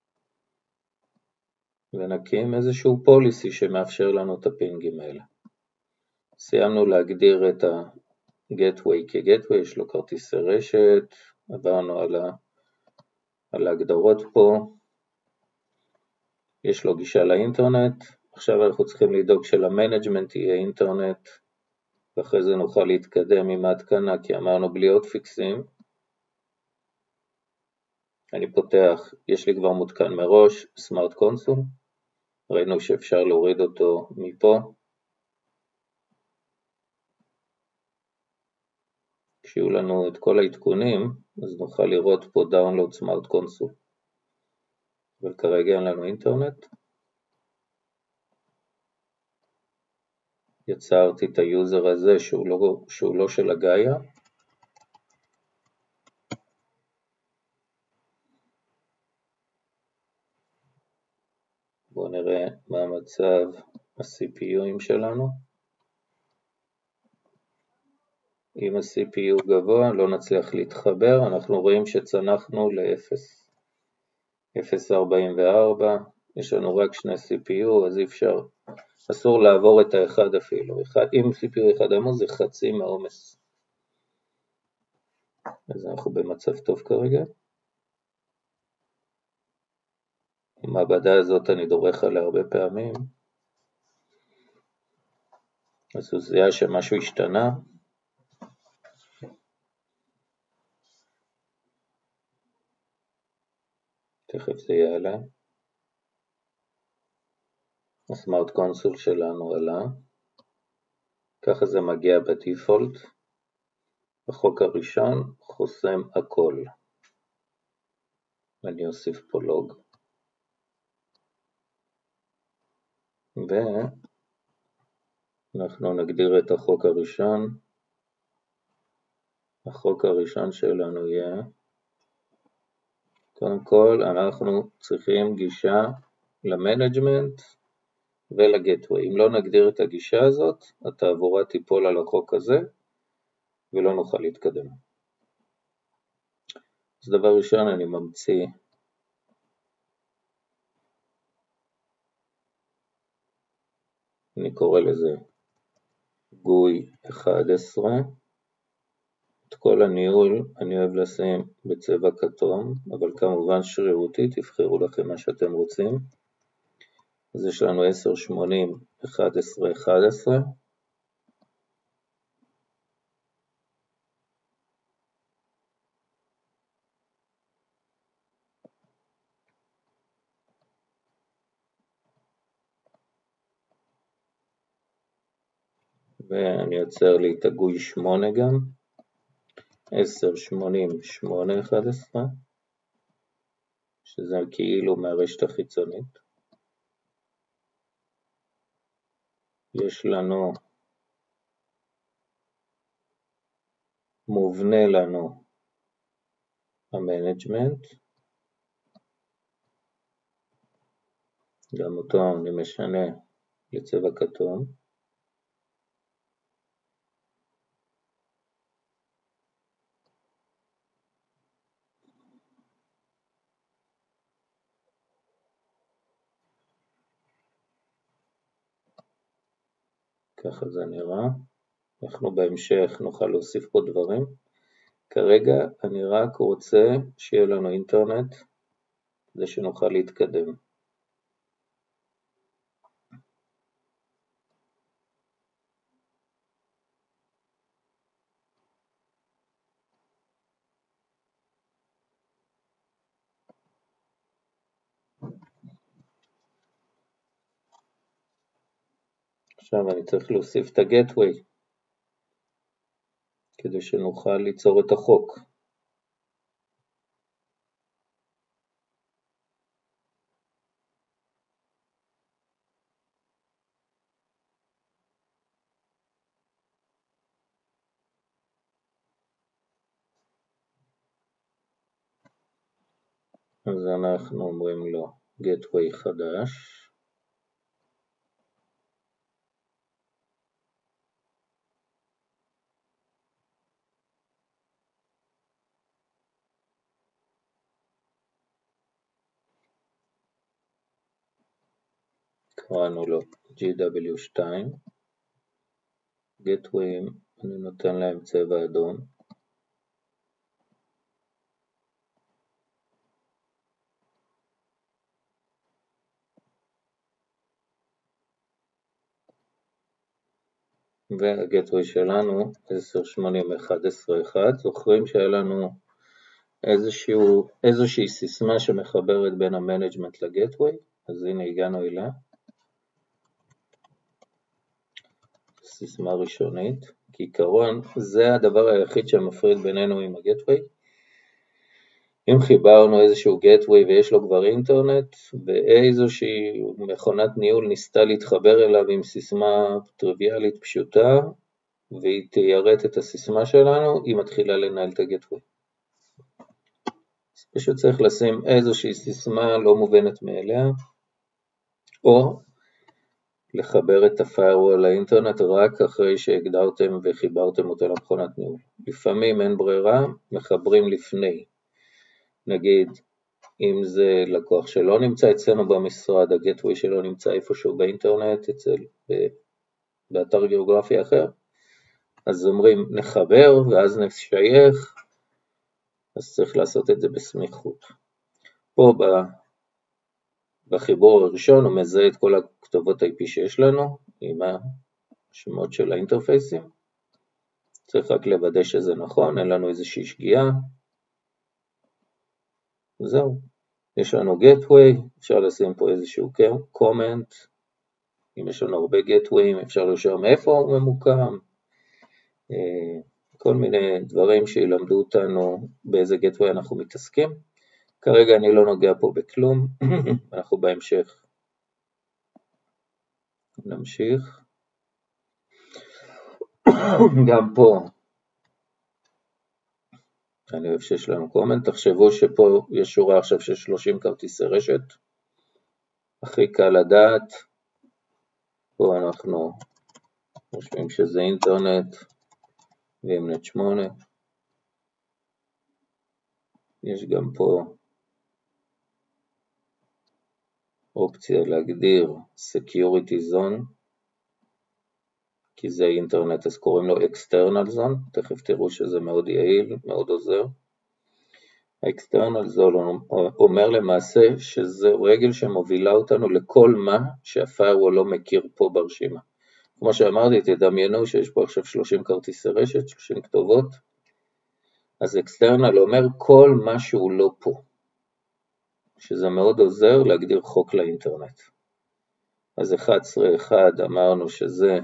ונקים איזשהו פוליסי שמאפשר לנו את הפינגים האלה. סיימנו להגדיר את ה-Gateway כ-Gateway, יש לו כרטיסי רשת, עברנו על, ה... על ההגדרות פה, יש לו גישה לאינטרנט, עכשיו אנחנו צריכים לדאוג שלמנג'מנט יהיה אינטרנט, ואחרי זה נוכל להתקדם עם ההתקנה, כי אמרנו בלי עוד פיקסים. אני פותח, יש לי כבר מותקן מראש, סמארט קונסול, ראינו שאפשר להוריד אותו מפה. כשיהיו לנו את כל העדכונים, אז נוכל לראות פה דאונלוד סמארט קונסול. אבל כרגע אין לנו אינטרנט. יצרתי את היוזר הזה שהוא לא, שהוא לא של הגאיה. בואו נראה מה המצב ה-סי פי יו'ים שלנו. אם ה-סי פי יו גבוה לא נצליח להתחבר, אנחנו רואים שצנחנו ל-אפס. אפס נקודה ארבעים וארבע, יש לנו רק שני סי פי יו, אז אי אפשר, אסור לעבור את האחד אפילו. אחד, אם סי פי יו אחד עמוס זה חצי מהעומס. אז אנחנו במצב טוב כרגע. המעבדה הזאת אני דורך עליה הרבה פעמים. אז הוא זיהה שמשהו השתנה. תכף זה יעלה. הסמארט קונסול שלנו עלה. ככה זה מגיע בדיפולט. החוק הראשון חוסם הכל. אני אוסיף פה לוג. ואנחנו נגדיר את החוק הראשון. החוק הראשון שלנו יהיה, קודם כל אנחנו צריכים גישה למנג'מנט ולגטווי. אם לא נגדיר את הגישה הזאת, התעבורה תיפול על החוק הזה ולא נוכל להתקדם. אז דבר ראשון אני ממציא אני קורא לזה גוי אחת עשרה. את כל הניהול אני אוהב לשים בצבע כתום, אבל כמובן שרירותי, תבחרו לכם מה שאתם רוצים. אז יש לנו עשר שמונים אחת עשרה אחת עשרה. ואני יוצר לי את הגוי שמונה גם, עשר שמונים שמונה אחת עשרה, שזה כאילו מהרשת החיצונית. יש לנו, מובנה לנו המנג'מנט, גם אותו אני משנה לצבע כתום. ככה זה נראה. אנחנו בהמשך נוכל להוסיף פה דברים. כרגע אני רק רוצה שיהיה לנו אינטרנט, כדי שנוכל להתקדם. עכשיו אני צריך להוסיף את ה-Gateway, כדי שנוכל ליצור את החוק. אז אנחנו אומרים לו gateway חדש, קראנו לו ג'י דאבליו שתיים, gateway, אני נותן להם צבע אדום, והגטווי שלנו עשר שמונים אחת עשרה אחת, זוכרים שהיה לנו איזשהו, איזושהי סיסמה שמחברת בין המנג'מנט לגטווי, אז הנה הגענו אליה, סיסמה ראשונית, כעיקרון זה הדבר היחיד שמפריד בינינו עם הגטווי, אם חיברנו איזשהו גטווי ויש לו כבר אינטרנט, ואיזושהי מכונת ניהול ניסתה להתחבר אליו עם סיסמה טריוויאלית פשוטה, והיא תיירט את הסיסמה שלנו, היא מתחילה לנהל את הגטווי. אז פשוט צריך לשים איזושהי סיסמה לא מובנת מאליה, או לחבר את ה-firewall לאינטרנט רק אחרי שהגדרתם וחיברתם אותו למכונת ניהול. לפעמים אין ברירה, מחברים לפני. נגיד, אם זה לקוח שלא נמצא אצלנו במשרד, הגטווי שלו נמצא איפשהו באינטרנט, אצל, באתר גיאוגרפי אחר, אז אומרים נחבר ואז נשייך, אז צריך לעשות את זה בסמיכות. פה בחיבור הראשון הוא מזהה את כל הכתובות איי פי שיש לנו, עם השמות של האינטרפייסים, צריך רק לוודא שזה נכון, אין לנו איזושהי שגיאה, וזהו. יש לנו gateway, אפשר לשים פה איזשהו comment, אם יש לנו הרבה gatewayים אפשר לרשום מאיפה הוא ממוקם, כל מיני דברים שילמדו אותנו באיזה gateway אנחנו מתעסקים. כרגע אני לא נוגע פה בכלום, אנחנו בהמשך נמשיך. גם פה אני אוהב שיש לנו קומנט, תחשבו שפה יש שורה עכשיו של שלושים כרטיסי רשת, הכי קל לדעת, פה אנחנו חושבים שזה אינטרנט ו-אם נט שמונה, יש גם פה אופציה להגדיר Security Zone, כי זה אינטרנט אז קוראים לו External Zone, תכף תראו שזה מאוד יעיל, מאוד עוזר. ה-External Zone אומר למעשה שזה רגל שמובילה אותנו לכל מה שה-Firewall לא מכיר פה ברשימה. כמו שאמרתי, תדמיינו שיש פה עכשיו שלושים כרטיסי רשת, שלושים כתובות, אז External אומר כל מה שהוא לא פה, שזה מאוד עוזר להגדיר חוק לאינטרנט. אז אחת עשרה אחת אמרנו שזה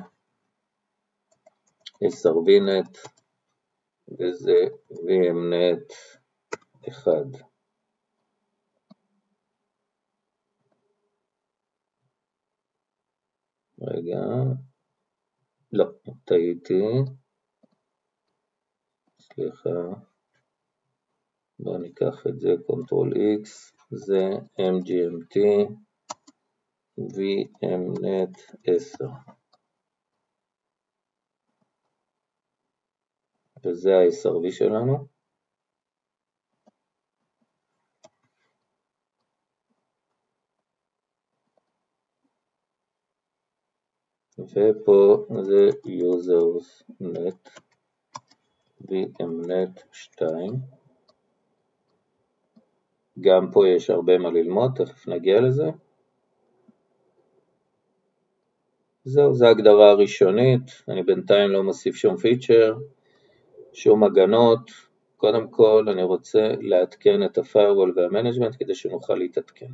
אס אר וי נט, וזה וי אם נט אחד. רגע, לא, טעיתי, סליחה, בואו ניקח את זה, קונטרול איקס, זה אם ג'י אם טי, וי אם נט עשר. וזה ה-אס אר וי שלנו. ופה זה users net וי אם נט שתיים. גם פה יש הרבה מה ללמוד, תכף נגיע לזה. זהו, זו ההגדרה הראשונית, אני בינתיים לא מוסיף שום פיצ'ר, שום הגנות. קודם כל אני רוצה לעדכן את ה-firewall וה-management כדי שנוכל להתעדכן.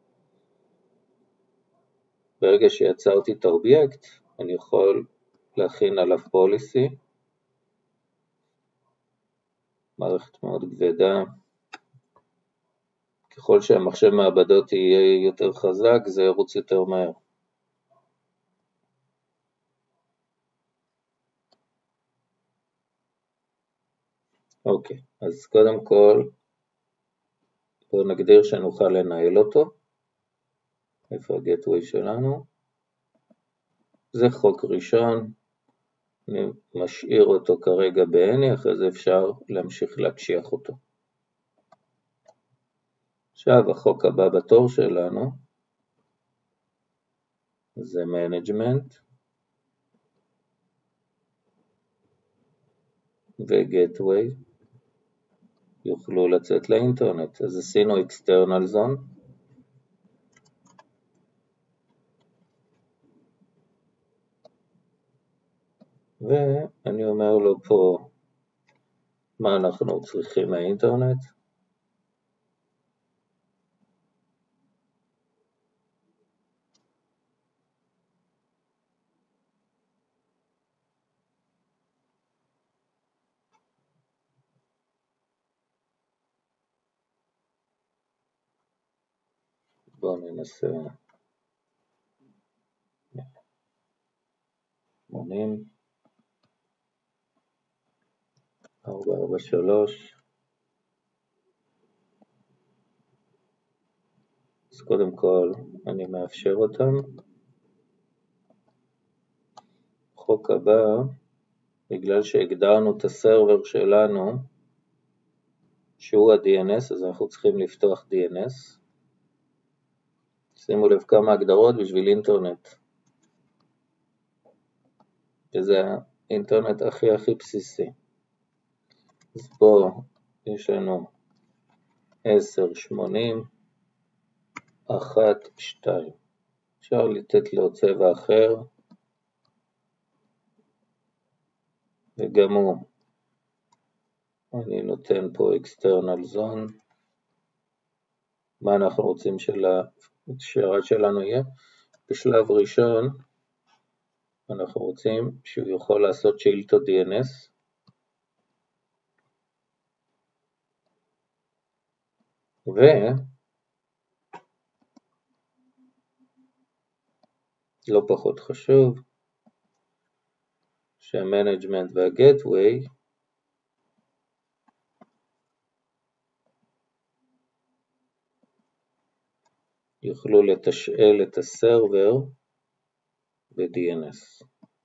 ברגע שיצרתי את האובייקט, אני יכול להכין עליו policy, מערכת מאוד כבדה, ככל שהמחשב מעבדות יהיה יותר חזק, זה ירוץ יותר מהר. אוקיי, אז קודם כל, בואו נגדיר שנוכל לנהל אותו. איפה הגטווי שלנו? זה חוק ראשון, אני משאיר אותו כרגע ב-Any, אחרי זה אפשר להמשיך להקשיח אותו. עכשיו החוק הבא בתור שלנו, זה Management ו-Gateway, יוכלו לצאת לאינטרנט. אז עשינו External Zone, ואני אומר לו פה מה אנחנו צריכים מהאינטרנט. בואו ננסה שמונים, ארבע ארבע שלוש. אז קודם כל אני מאפשר אותם. חוק הבא, בגלל שהגדרנו את הסרבר שלנו שהוא ה-די אן אס, אז אנחנו צריכים לפתוח די אן אס. שימו לב כמה הגדרות בשביל אינטרנט. וזה האינטרנט הכי הכי בסיסי. אז פה יש לנו עשר שמונים אחת שתיים. אפשר לתת לו צבע אחר. וגם הוא. אני נותן פה External Zone. מה אנחנו רוצים שהשרת שלנו יהיה? בשלב ראשון אנחנו רוצים שהוא יכול לעשות שאילתות די אן אס. ו לא פחות חשוב שהמנג'מנט והגטווי יוכלו לתשאל את הסרבר ב-די אן אס.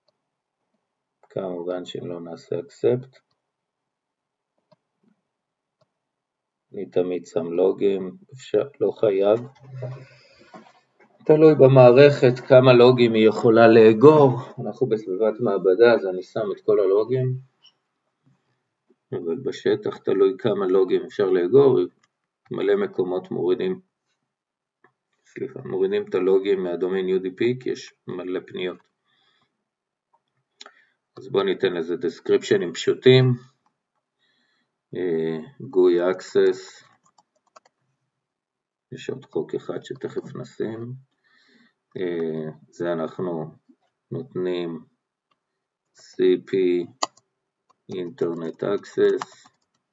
כמובן שאם לא נעשה accept, אני תמיד שם לוגים, אפשר, לא חייב. תלוי במערכת כמה לוגים היא יכולה לאגור. אנחנו בסביבת מעבדה, אז אני שם את כל הלוגים. אבל בשטח תלוי כמה לוגים אפשר לאגור. מלא מקומות מורידים, סליחה, מורידים את הלוגים מהדומיין יו די פי, כי יש מלא פניות. אז בואו ניתן לזה descriptionים פשוטים. גוי access. יש עוד חוק אחד שתכף נשים. זה אנחנו נותנים סי פי Internet Access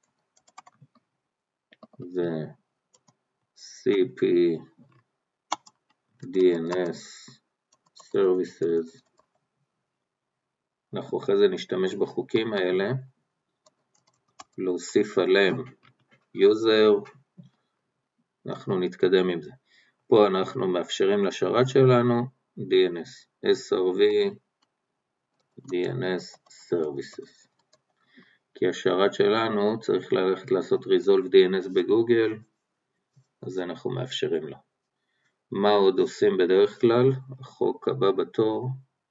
ו-סי פי די אן אס Services. אנחנו אחרי זה נשתמש בחוקים האלה, להוסיף עליהם user, אנחנו נתקדם עם זה. פה אנחנו מאפשרים לשרת שלנו די אן אס, אס אר וי, די אן אס Services. כי השרת שלנו צריך ללכת לעשות Resolve די אן אס בגוגל, אז אנחנו מאפשרים לו. מה עוד עושים בדרך כלל? החוק הבא בתור.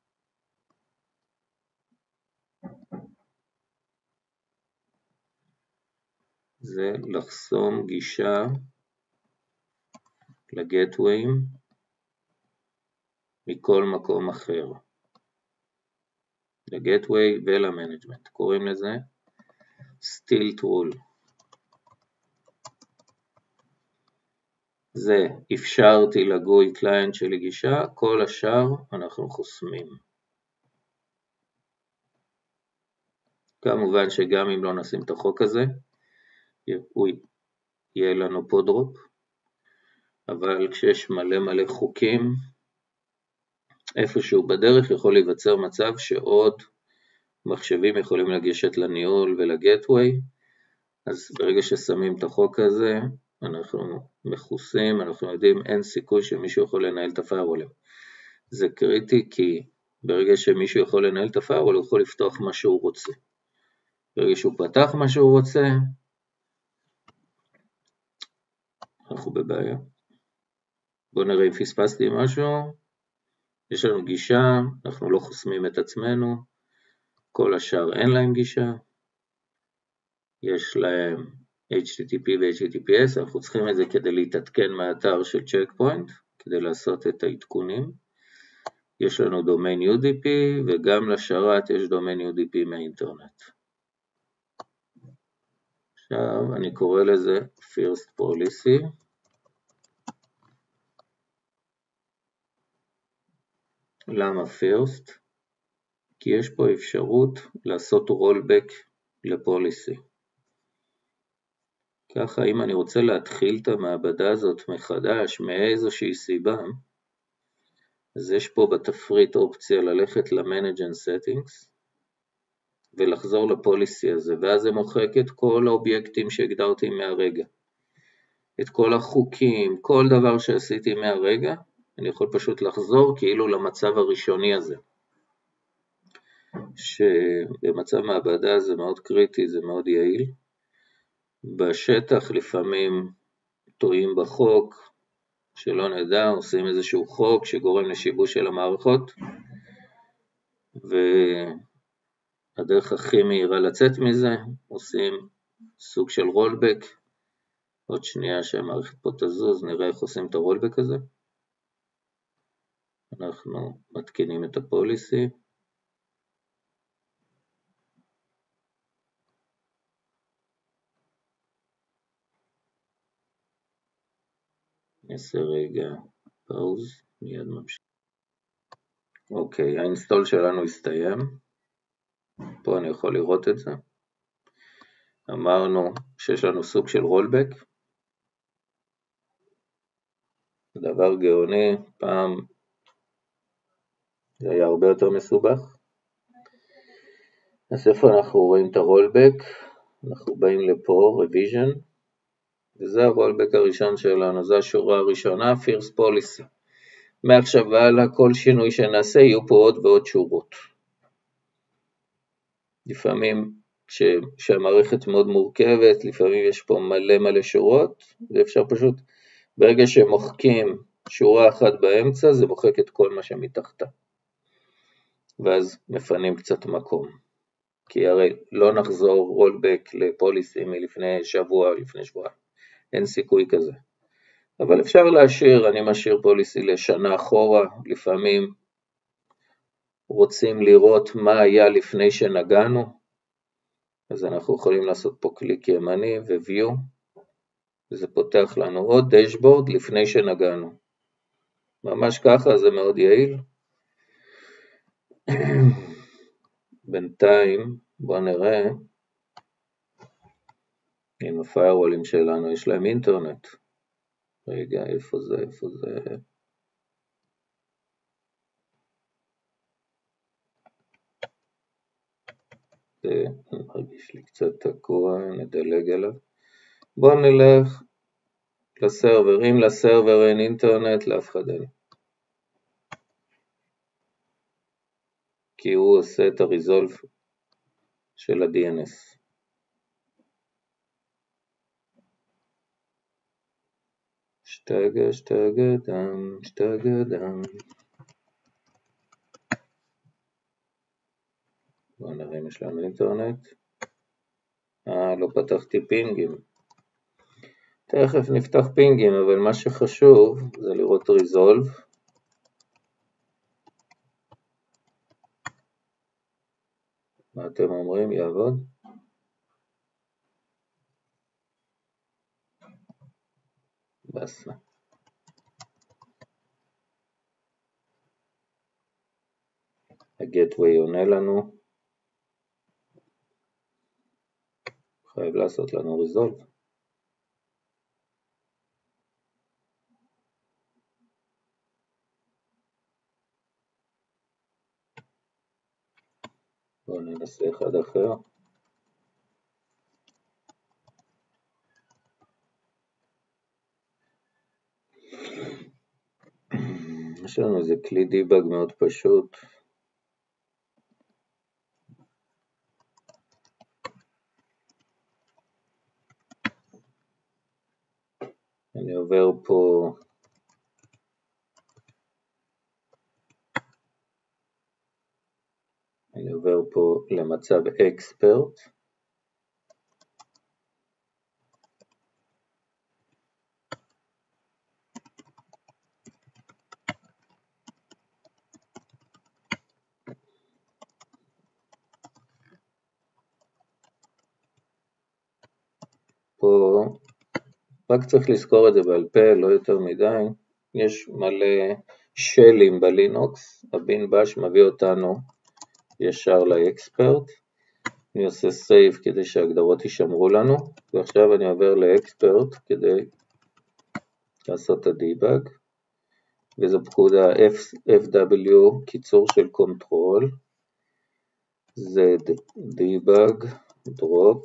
זה לחסום גישה לגטוויים מכל מקום אחר. לגטווי ולמנג'מנט. קוראים לזה Stilt Rule. זה אפשרתי לגוי קליינט שלי גישה, כל השאר אנחנו חוסמים. כמובן שגם אם לא נשים את החוק הזה, יהיה לנו פה דרופ, אבל כשיש מלא מלא חוקים, איפשהו בדרך יכול להיווצר מצב שעוד מחשבים יכולים לגשת לניהול ולגטווי, אז ברגע ששמים את החוק הזה, אנחנו מכוסים, אנחנו יודעים אין סיכוי שמישהו יכול לנהל את הפיירוולים. זה קריטי כי ברגע שמישהו יכול לנהל את הפיירול, הוא יכול לפתוח מה שהוא רוצה. ברגע שהוא פתח מה שהוא רוצה, אנחנו בבעיה. בואו נראה אם פספסתי משהו. יש לנו גישה, אנחנו לא חוסמים את עצמנו, כל השאר אין להם גישה. יש להם אייץ' טי טי פי ו-אייץ' טי טי פי אס, אנחנו צריכים את זה כדי להתעדכן מהאתר של צ'קפוינט, כדי לעשות את העדכונים. יש לנו דומיין יו די פי, וגם לשרת יש דומיין יו די פי מהאינטרנט. עכשיו אני קורא לזה First Policy. למה First? כי יש פה אפשרות לעשות rollback לפוליסי. ככה אם אני רוצה להתחיל את המעבדה הזאת מחדש מאיזושהי סיבה, אז יש פה בתפריט אופציה ללכת ל-Manage and Settings, ולחזור לפוליסי הזה, ואז זה מוחק את כל האובייקטים שהגדרתי מהרגע. את כל החוקים, כל דבר שעשיתי מהרגע, אני יכול פשוט לחזור כאילו למצב הראשוני הזה. שבמצב מעבדה זה מאוד קריטי, זה מאוד יעיל. בשטח לפעמים טועים בחוק, שלא נדע, עושים איזשהו חוק שגורם לשיבוש של המערכות, והדרך הכי מהירה לצאת מזה, עושים סוג של רולבק. עוד שנייה שהמערכת פה תזוז, נראה איך עושים את הרולבק הזה. אנחנו מתקינים את הפוליסי. נעשה רגע פאוז, מיד ממשיך. אוקיי, האינסטול שלנו הסתיים. פה אני יכול לראות את זה. אמרנו שיש לנו סוג של רולבק. דבר גאוני, פעם זה היה הרבה יותר מסובך. אז איפה אנחנו רואים את הרולבק? אנחנו באים לפה, revision, וזה הרולבק הראשון שלנו, זה השורה הראשונה, first policy. מעכשיו והלאה, כל שינוי שנעשה, יהיו פה עוד ועוד שורות. לפעמים, כשהמערכת מאוד מורכבת, לפעמים יש פה מלא מלא שורות, ואפשר פשוט, ברגע שמוחקים שורה אחת באמצע, זה מוחק את כל מה שמתחתה. ואז מפנים קצת מקום. כי הרי לא נחזור רולבק לפוליסי מלפני שבוע, לפני שבוע. אין סיכוי כזה. אבל אפשר להשאיר, אני משאיר פוליסי לשנה אחורה, לפעמים רוצים לראות מה היה לפני שנגענו, אז אנחנו יכולים לעשות פה קליק ימני ו-View, וזה פותח לנו עוד דשבורד לפני שנגענו. ממש ככה, זה מאוד יעיל. בינתיים, בואו נראה אם הפיירוולים שלנו יש להם אינטרנט. רגע, איפה זה, איפה זה? זה מרגיש לי קצת תקוע, נדלג עליו. בואו נלך לסרבר, אם לסרבר אין אינטרנט, לאף אחד אין. כי הוא עושה את הריזולף של ה-די אן אס. שטגה, שטגה, דם, שטגה, דם. בואו נראה אם יש לנו אינטרנט. אה, לא פתחתי פינגים. תכף נפתח פינגים, אבל מה שחשוב זה לראות ריזולף. מה אתם אומרים? יעבוד? בסה. הגטווי עונה לנו. חייב לעשות לנו ריזולף. בואו ננסה אחד אחר. יש לנו איזה כלי דיבאג מאוד פשוט. אני עובר פה אני עובר פה למצב אקספרט. פה רק צריך לזכור את זה בעל פה, לא יותר מדי. יש מלא שלים בלינוקס, הבין בש מביא אותנו ישר לאקספרט. אני עושה סייב כדי שההגדרות יישמרו לנו, ועכשיו אני עובר לאקספרט כדי לעשות את הדיבאג, וזו פקודה אף דאבליו, קיצור של קונטרול, זה דיבאג, דרופ,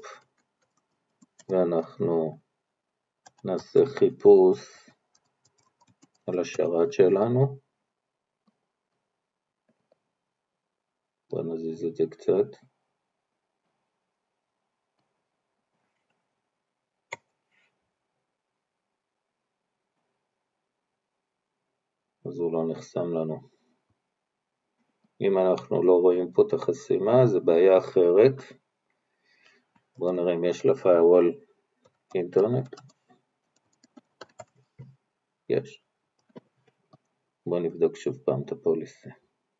ואנחנו נעשה חיפוש על השרת שלנו. בוא נזיז את זה קצת. אז הוא לא נחסם לנו. אם אנחנו לא רואים פה את החסימה, זה בעיה אחרת. בואו נראה אם יש לפיירוול אינטרנט. יש. בואו נבדוק שוב פעם את הפוליסי.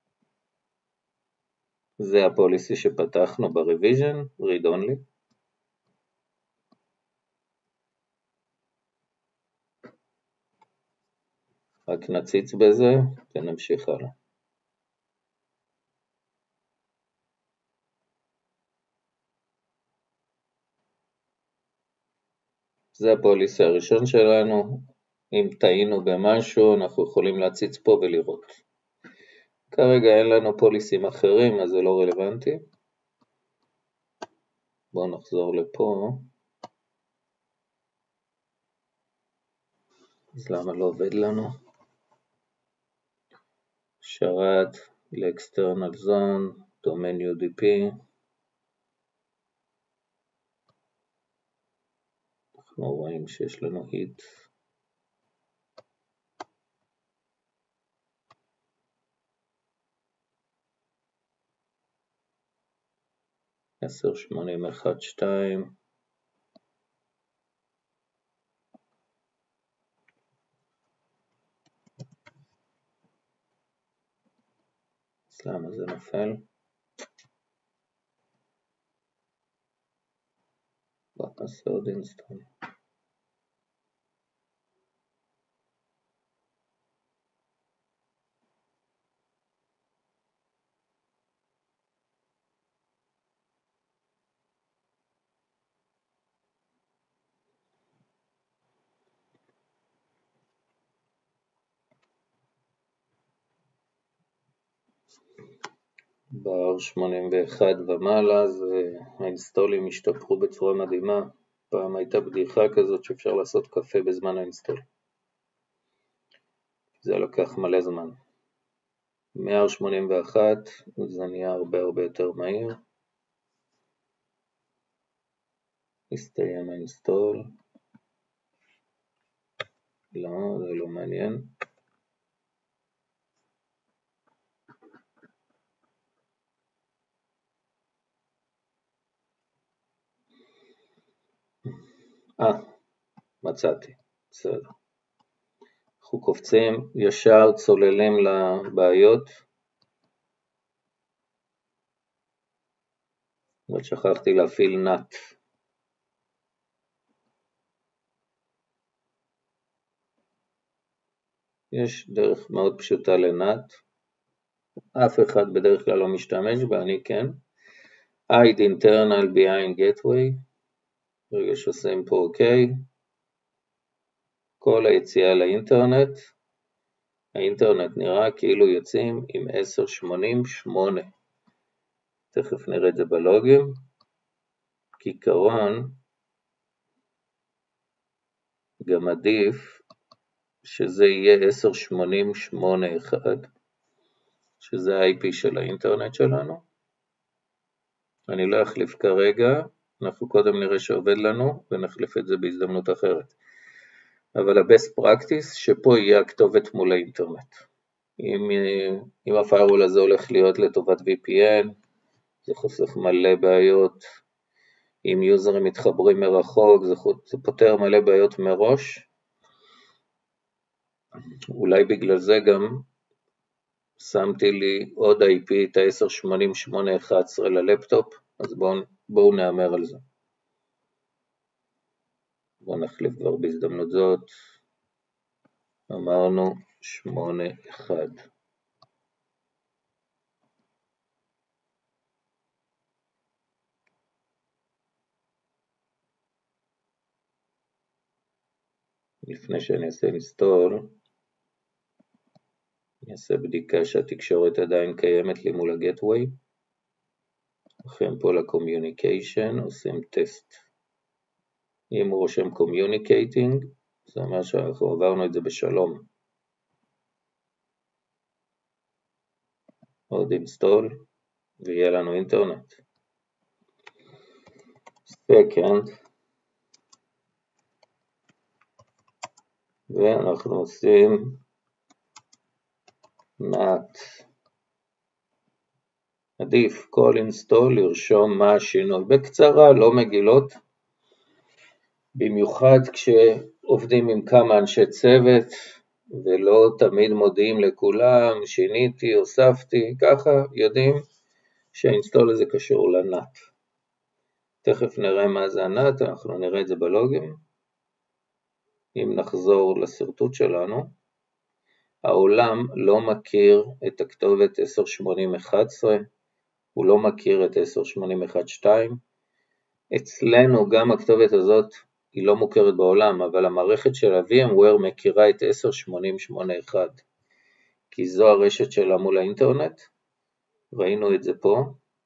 זה הפוליסי שפתחנו ברוויז'ן, read only. רק נציץ בזה ונמשיך הלאה. זה הפוליסי הראשון שלנו. אם טעינו במשהו, אנחנו יכולים להציץ פה ולראות. כרגע אין לנו פוליסים אחרים, אז זה לא רלוונטי. בואו נחזור לפה. אז למה לא עובד לנו? שרת ל-external zone, domain יו די פי. אנחנו רואים שיש לנו hit. עשר שמונים אחת שתיים. אז למה זה נופל? בוא נעשה עוד אינסטול. ב-אר שמונים ואחת ומעלה, אז האינסטולים השתפרו בצורה מדהימה. פעם הייתה בדיחה כזאת שאפשר לעשות קפה בזמן האינסטול. זה לקח מלא זמן. מ-אר שמונים ואחת זה נהיה הרבה הרבה יותר מהיר. הסתיים האינסטול. לא, זה לא מעניין. אה, מצאתי, בסדר. אנחנו קופצים, ישר צוללים לבעיות. אבל שכחתי להפעיל נט. יש דרך מאוד פשוטה לנט. אף אחד בדרך כלל לא משתמש בה, אני כן. hide internal behind gateway. ברגע שעושים פה אוקיי. כל היציאה לאינטרנט. האינטרנט נראה כאילו יוצאים עם עשר שמונים ושמונה. תכף נראה את זה בלוגים. כעיקרון, גם עדיף שזה יהיה עשר שמונים שמונה אחת, שזה ה-איי פי של האינטרנט שלנו. אני לא אחליף כרגע, אנחנו קודם נראה שעובד לנו, ונחליף את זה בהזדמנות אחרת. אבל ה-best practice, שפה יהיה הכתובת מול האינטרנט. אם, אם ה-firewall הזה הולך להיות לטובת וי פי אן, זה חוסך מלא בעיות. אם יוזרים מתחברים מרחוק, זה, זה פותר מלא בעיות מראש. אולי בגלל זה גם שמתי לי עוד איי פי, את ה-עשר שמונים שמונה אחת עשרה ללפטופ, אז בואו בוא נאמר על זה. בואו נחליף כבר בהזדמנות זאת. אמרנו שמונה אחת. לפני שאני אעשה אינסטול, אני אעשה בדיקה שהתקשורת עדיין קיימת לי מול הגטווי. הולכים פה ל-Communication, עושים טסט. אם הוא רושם Communicating, זה אומר שאנחנו עברנו את זה בשלום. עוד אינסטול, ויהיה לנו אינטרנט. Second, ואנחנו עושים נאט. עדיף כל אינסטול לרשום מה השינוי. בקצרה, לא מגילות. במיוחד כשעובדים עם כמה אנשי צוות, ולא תמיד מודיעים לכולם, שיניתי, הוספתי, ככה יודעים שהאינסטול הזה קשור לנאט. תכף נראה מה זה הנאט, אנחנו נראה את זה בלוגים. אם נחזור לסרטוט שלנו, העולם לא מכיר את הכתובת עשר שמונים אחת עשרה, הוא לא מכיר את עשר שמונים אחת שתיים, אצלנו גם הכתובת הזאת היא לא מוכרת בעולם, אבל המערכת של ה-VMware מכירה את עשר שמונים שמונה אחת, כי זו הרשת שלה מול האינטרנט, ראינו את זה פה,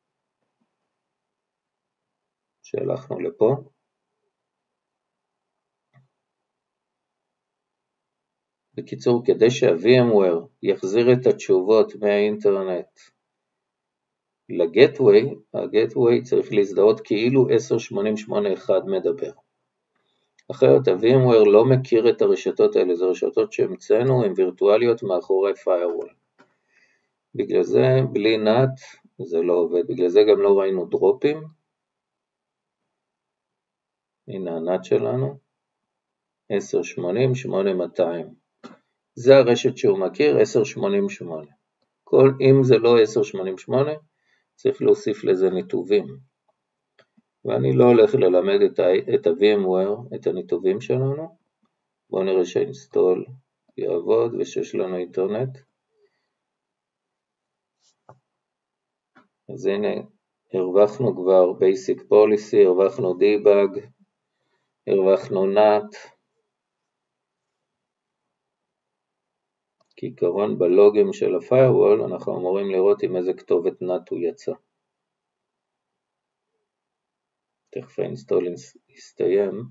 שהלכנו לפה, בקיצור, כדי שה-VMware יחזיר את התשובות מהאינטרנט לגטווי, הגטווי צריך להזדהות כאילו עשר שמונים שמונה אחת מדבר. אחרת ה-VMware לא מכיר את הרשתות האלה, זה רשתות שהמצאנו, הן וירטואליות מאחורי firewall. בגלל זה, בלי נאט, זה לא עובד. בגלל זה גם לא ראינו דרופים. הנה הנאט שלנו, עשר שמונים שמונה מאתיים. זה הרשת שהוא מכיר, עשר שמונים שמונה. כל, אם זה לא עשר שמונים שמונה, צריך להוסיף לזה ניתובים. ואני לא הולך ללמד את, ה- את ה-VMware, את הניתובים שלנו. בואו נראה שהאינסטול יעבוד ושיש לנו אינטרנט. אז הנה, הרווחנו כבר Basic Policy, הרווחנו Debug, הרווחנו נאט. כעיקרון בלוגים של ה-Firewall אנחנו אמורים לראות עם איזה כתובת נאט הוא יצא. תכף האינסטול יסתיים.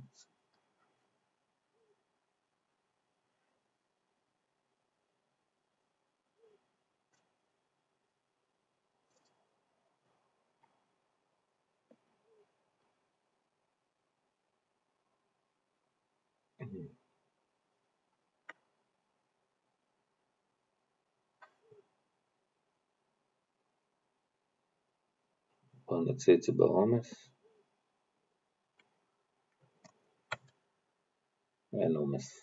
בואו נצא את זה בעומס. אין עומס.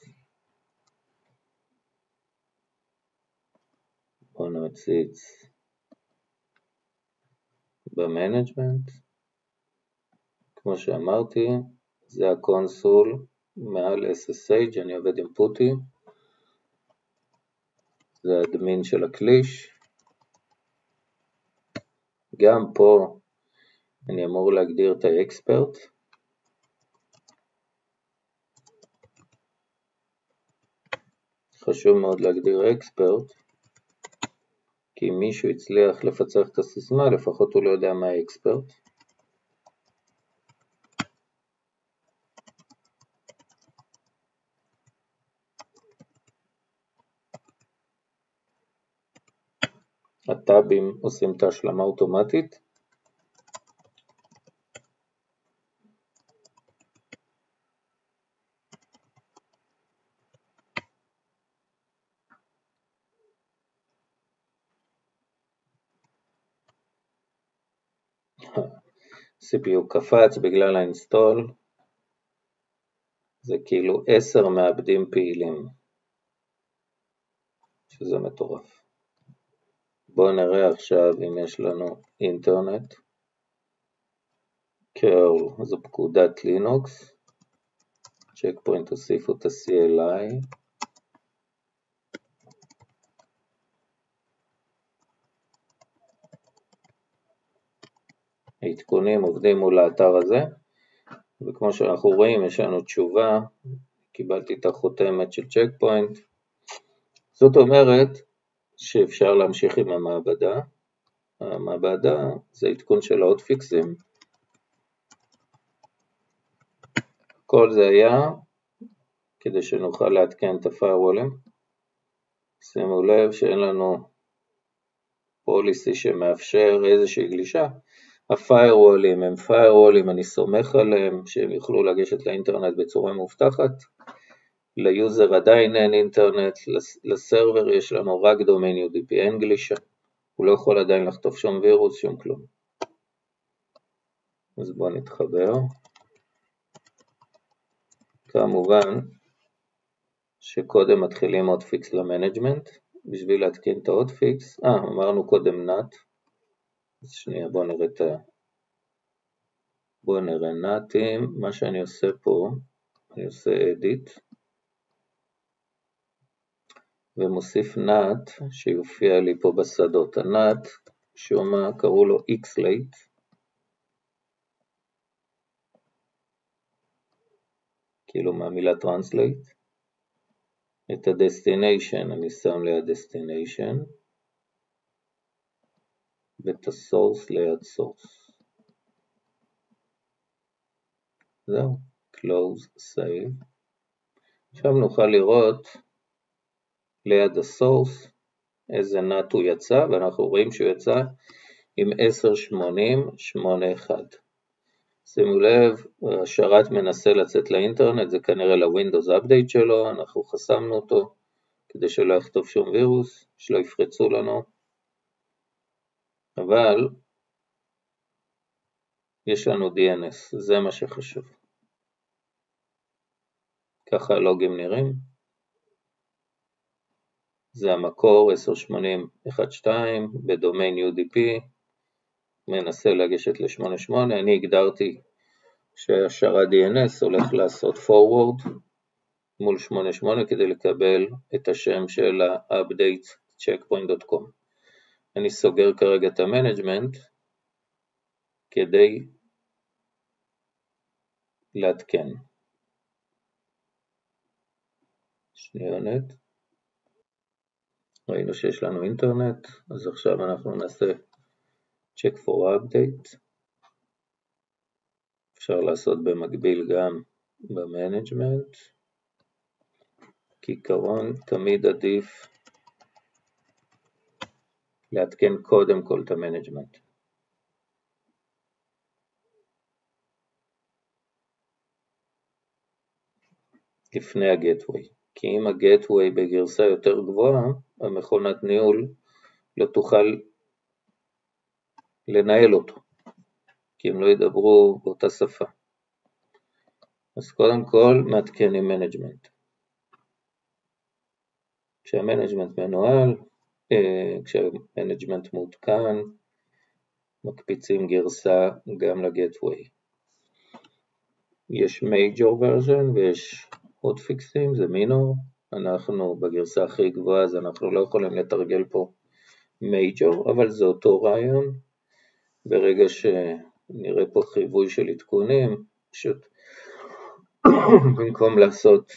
בואו נציץ במנג'מנט. כמו שאמרתי, זה הקונסול מעל אס אס אייץ', אני עובד עם פוטי. זה האדמין של הקליש. גם פה אני אמור להגדיר את האקספרט. חשוב מאוד להגדיר אקספרט, כי אם מישהו הצליח לפצח את הסיסמה, לפחות הוא לא יודע מה האקספרט. הטאבים עושים את ההשלמה אוטומטית. סי פי יו קפץ בגלל האינסטול, זה כאילו עשר מעבדים פעילים, שזה מטורף. בואו נראה עכשיו אם יש לנו אינטרנט. קרל זו פקודת לינוקס, צ'ק פוינט תוסיפו את ה-סי אל איי, העדכונים עובדים מול האתר הזה, וכמו שאנחנו רואים יש לנו תשובה, קיבלתי את החותמת של צ'ק פוינט, זאת אומרת שאפשר להמשיך עם המעבדה. המעבדה זה עדכון של ההוטפיקסים, כל זה היה כדי שנוכל להתקן את הפיירוולים. שימו לב שאין לנו פוליסי שמאפשר איזושהי גלישה. הפיירוולים הם פיירוולים, אני סומך עליהם שהם יוכלו לגשת לאינטרנט בצורה מובטחת. ליוזר עדיין אין אינטרנט, לסרבר יש לנו רק דומיין יו די פי, אין גלישה, הוא לא יכול עדיין לחטוף שום וירוס, שום כלום. אז בואו נתחבר. כמובן שקודם מתחילים הוטפיקס למנג'מנט, בשביל להתקין את ההוטפיקס, אה, אמרנו קודם נאט, אז שנייה בואו נראה את ה... בואו נראה נאטים, מה שאני עושה פה, אני עושה edit, ומוסיף נאט שיופיע לי פה בשדות. הנאט, שום מה קראו לו xlate, כאילו מהמילה translate, את ה-destination אני שם ליד destination, ואת ה-source ליד source. זהו, close, save. עכשיו נוכל לראות ליד ה-source איזה נאט הוא יצא, ואנחנו רואים שהוא יצא עם עשר שמונים שמונים ואחת. שימו לב, השרת מנסה לצאת לאינטרנט, זה כנראה לווינדוס אפדייט שלו, אנחנו חסמנו אותו כדי שלא יכתוב שום וירוס, שלא יפרצו לנו, אבל יש לנו די אן אס, זה מה שחשוב. ככה הלוגים נראים, זה המקור עשר שמונים אחת שתיים בדומיין יו די פי, מנסה לגשת ל-שמונים שמונה, אני הגדרתי שהשרת די אן אס הולך לעשות forward מול שמונים שמונה כדי לקבל את השם של ה-update checkpoint דוט קום. אני סוגר כרגע את המנג'מנט כדי להתקן. שניונת. ראינו שיש לנו אינטרנט, אז עכשיו אנחנו נעשה check for update. אפשר לעשות במקביל גם במנג'מנט. כעיקרון תמיד עדיף להתקן קודם כל את המנג'מנט. לפני הגטווי. כי אם הגטווי בגרסה יותר גבוהה, המכונת ניהול לא תוכל לנהל אותו. כי הם לא ידברו באותה שפה. אז קודם כל מעדכנים מנג'מנט. כשהמנג'מנט מנוהל, אה, כשהמנג'מנט מעודכן, מקפיצים גרסה גם לגטווי. יש major version ויש hotfixים, זה minor. אנחנו בגרסה הכי גבוהה, אז אנחנו לא יכולים לתרגל פה major, אבל זה אותו רעיון. ברגע שנראה פה חיווי של עדכונים, פשוט במקום לעשות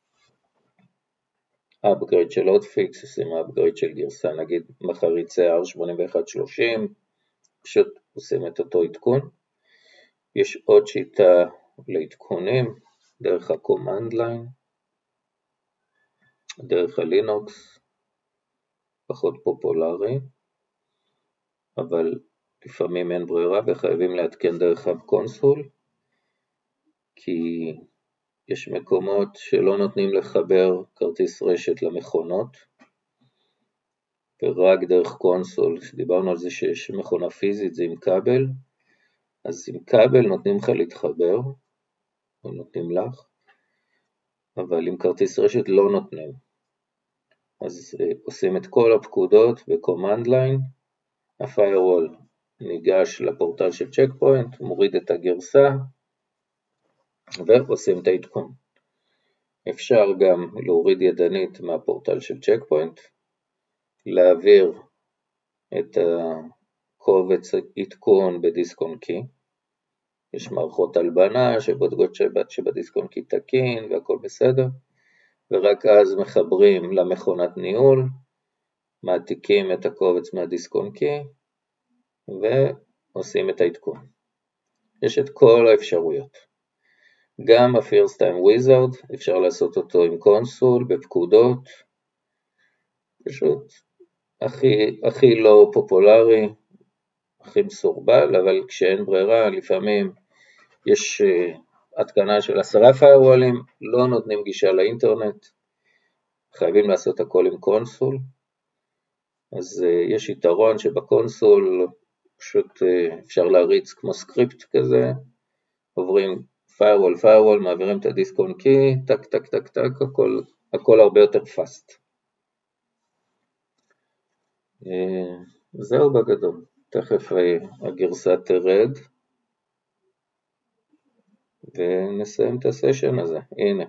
upgrade של hotfix, עושים upgrade של גרסה, נגיד מחר יצא אר שמונים ואחת שלושים, פשוט עושים את אותו עדכון. יש עוד שיטה לעדכונים, דרך ה-command line, דרך הלינוקס, פחות פופולרי. אבל לפעמים אין ברירה וחייבים להתקן דרך הקונסול, כי יש מקומות שלא נותנים לחבר כרטיס רשת למכונות, ורק דרך קונסול. דיברנו על זה שיש מכונה פיזית, זה עם כבל, אז עם כבל נותנים לך להתחבר, או נותנים לך, אבל עם כרטיס רשת לא נותנים. אז עושים את כל הפקודות ב-command line, ה-firewall ניגש לפורטל של צ'ק פוינט, מוריד את הגרסה, ועושים את העדכון. אפשר גם להוריד ידנית מהפורטל של צ'ק פוינט, להעביר את הקובץ עדכון בדיסק און קי, יש מערכות הלבנה שבודקות שבדיסק און קי תקין והכל בסדר, ורק אז מחברים למכונת ניהול, מעתיקים את הקובץ מהדיסק און קי, ועושים את העדכון. יש את כל האפשרויות. גם ה-First Time Wizard, אפשר לעשות אותו עם קונסול, בפקודות, פשוט הכי, הכי לא פופולרי, הכי מסורבל, אבל כשאין ברירה, לפעמים יש uh, התקנה של עשרה פיירוולים, לא נותנים גישה לאינטרנט, חייבים לעשות הכל עם קונסול, אז uh, יש יתרון שבקונסול פשוט uh, אפשר להריץ כמו סקריפט כזה, עוברים firewall, firewall, מעבירים את הדיסק און קי, טק, טק, טק, טק, הכל, הכל הרבה יותר פאסט. זהו בגדול, תכף הגרסה תרד, ונסיים את הסשן הזה, הנה.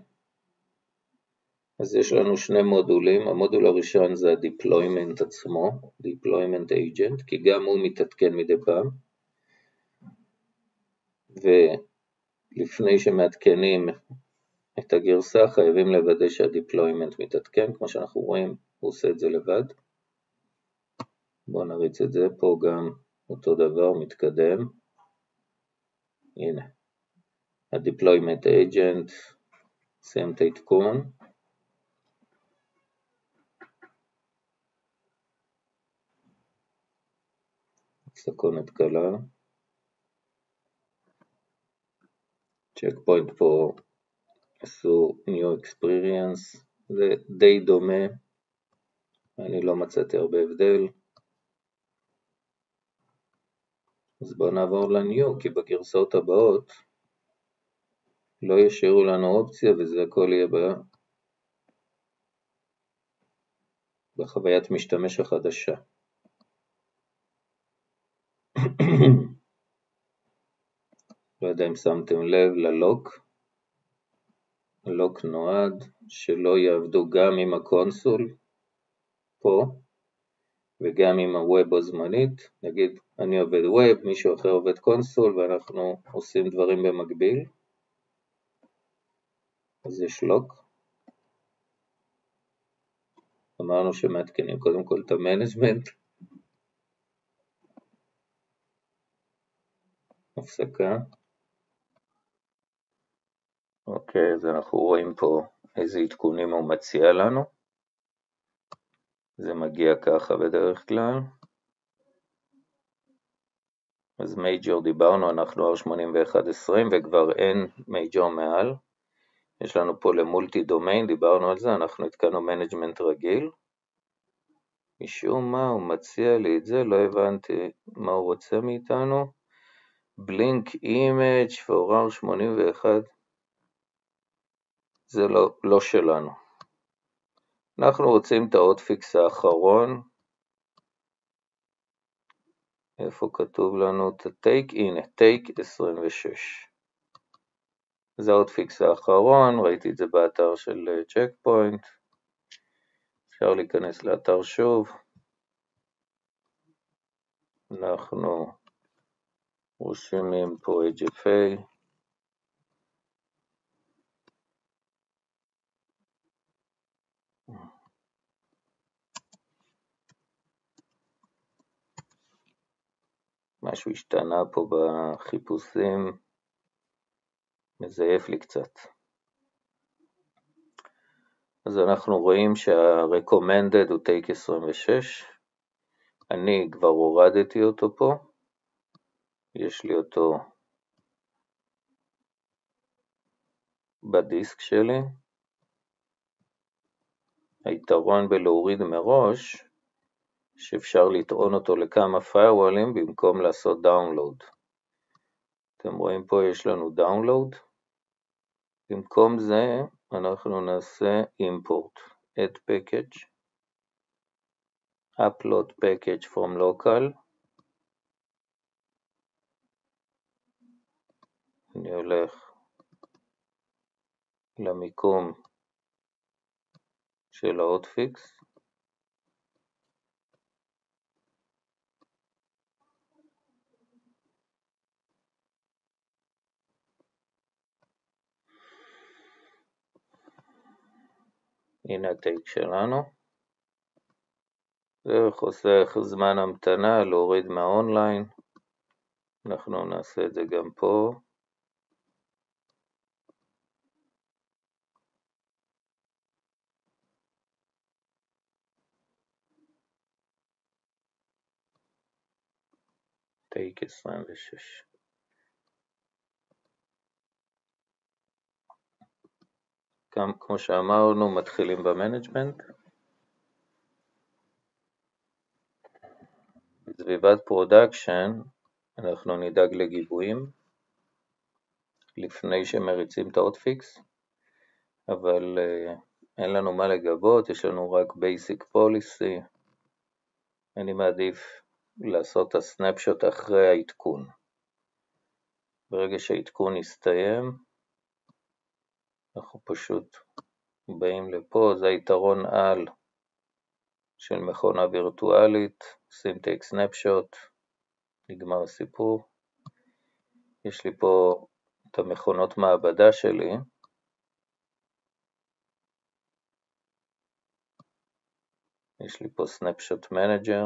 אז יש לנו שני מודולים, המודול הראשון זה ה-deployment עצמו, deployment agent, כי גם הוא מתעדכן מדי פעם, ולפני שמעדכנים את הגרסה, חייבים לוודא שה-deployment מתעדכן, כמו שאנחנו רואים, הוא עושה את זה לבד. בואו נריץ את זה, פה גם אותו דבר, מתקדם. הנה, ה-deployment agent, סיים את העדכון. סקונת קלה. צ'ק פוינט פה עשו new experience, זה די דומה, אני לא מצאתי הרבה הבדל. אז בואו נעבור ל-new, כי בגרסאות הבאות לא ישאירו לנו אופציה, וזה הכל יהיה בה בחוויית משתמש החדשה. לא יודע אם שמתם לב ללוק, הלוק נועד שלא יעבדו גם עם הקונסול פה, וגם עם הווב בו זמנית, נגיד אני עובד ווב, מישהו אחר עובד קונסול, ואנחנו עושים דברים במקביל, אז יש לוק. אמרנו שמעדכנים קודם כל את המנג'מנט, הפסקה. אוקיי, אז אנחנו רואים פה איזה עדכונים הוא מציע לנו. זה מגיע ככה בדרך כלל. אז מייג'ור דיברנו, אנחנו אר שמונים ואחת עשרים וכבר אין מייג'ור מעל. יש לנו פה למולטי דומיין, דיברנו על זה, אנחנו התקנו מנג'מנט רגיל. משום מה הוא מציע לי את זה, לא הבנתי מה הוא רוצה מאיתנו. בלינק אימג' for אר שמונים ואחת, זה לא, לא שלנו. אנחנו רוצים את ההוטפיקס האחרון. איפה כתוב לנו את הטייק? הנה, טייק עשרים ושש. זה ההוטפיקס האחרון, ראיתי את זה באתר של צ'ק פוינט. אפשר להיכנס לאתר שוב. אנחנו רושמים פה אייץ' אף איי. משהו השתנה פה בחיפושים, מזייף לי קצת. אז אנחנו רואים שה-recommended הוא טייק עשרים ושש, אני כבר הורדתי אותו פה, יש לי אותו בדיסק שלי. היתרון בלהוריד מראש, שאפשר לטעון אותו לכמה firewall'ים במקום לעשות download. אתם רואים פה יש לנו download, במקום זה אנחנו נעשה import, add package, upload package from local, אני הולך למיקום של ההוטפיקס, הנה הטייק שלנו, זה חוסך זמן המתנה להוריד מהאונליין, אנחנו נעשה את זה גם פה, טייק עשרים ושש. גם כמו שאמרנו, מתחילים במנג'מנט. בסביבת פרודקשן אנחנו נדאג לגיבויים לפני שמריצים את ההוטפיקס, אבל uh, אין לנו מה לגבות, יש לנו רק basic policy. אני מעדיף לעשות את הסנאפשוט אחרי העדכון. ברגע שהעדכון יסתיים, אנחנו פשוט באים לפה, זה היתרון על של מכונה וירטואלית, עושים טייק סנאפשוט, נגמר הסיפור. יש לי פה את המכונות מעבדה שלי, יש לי פה סנאפשוט מנג'ר,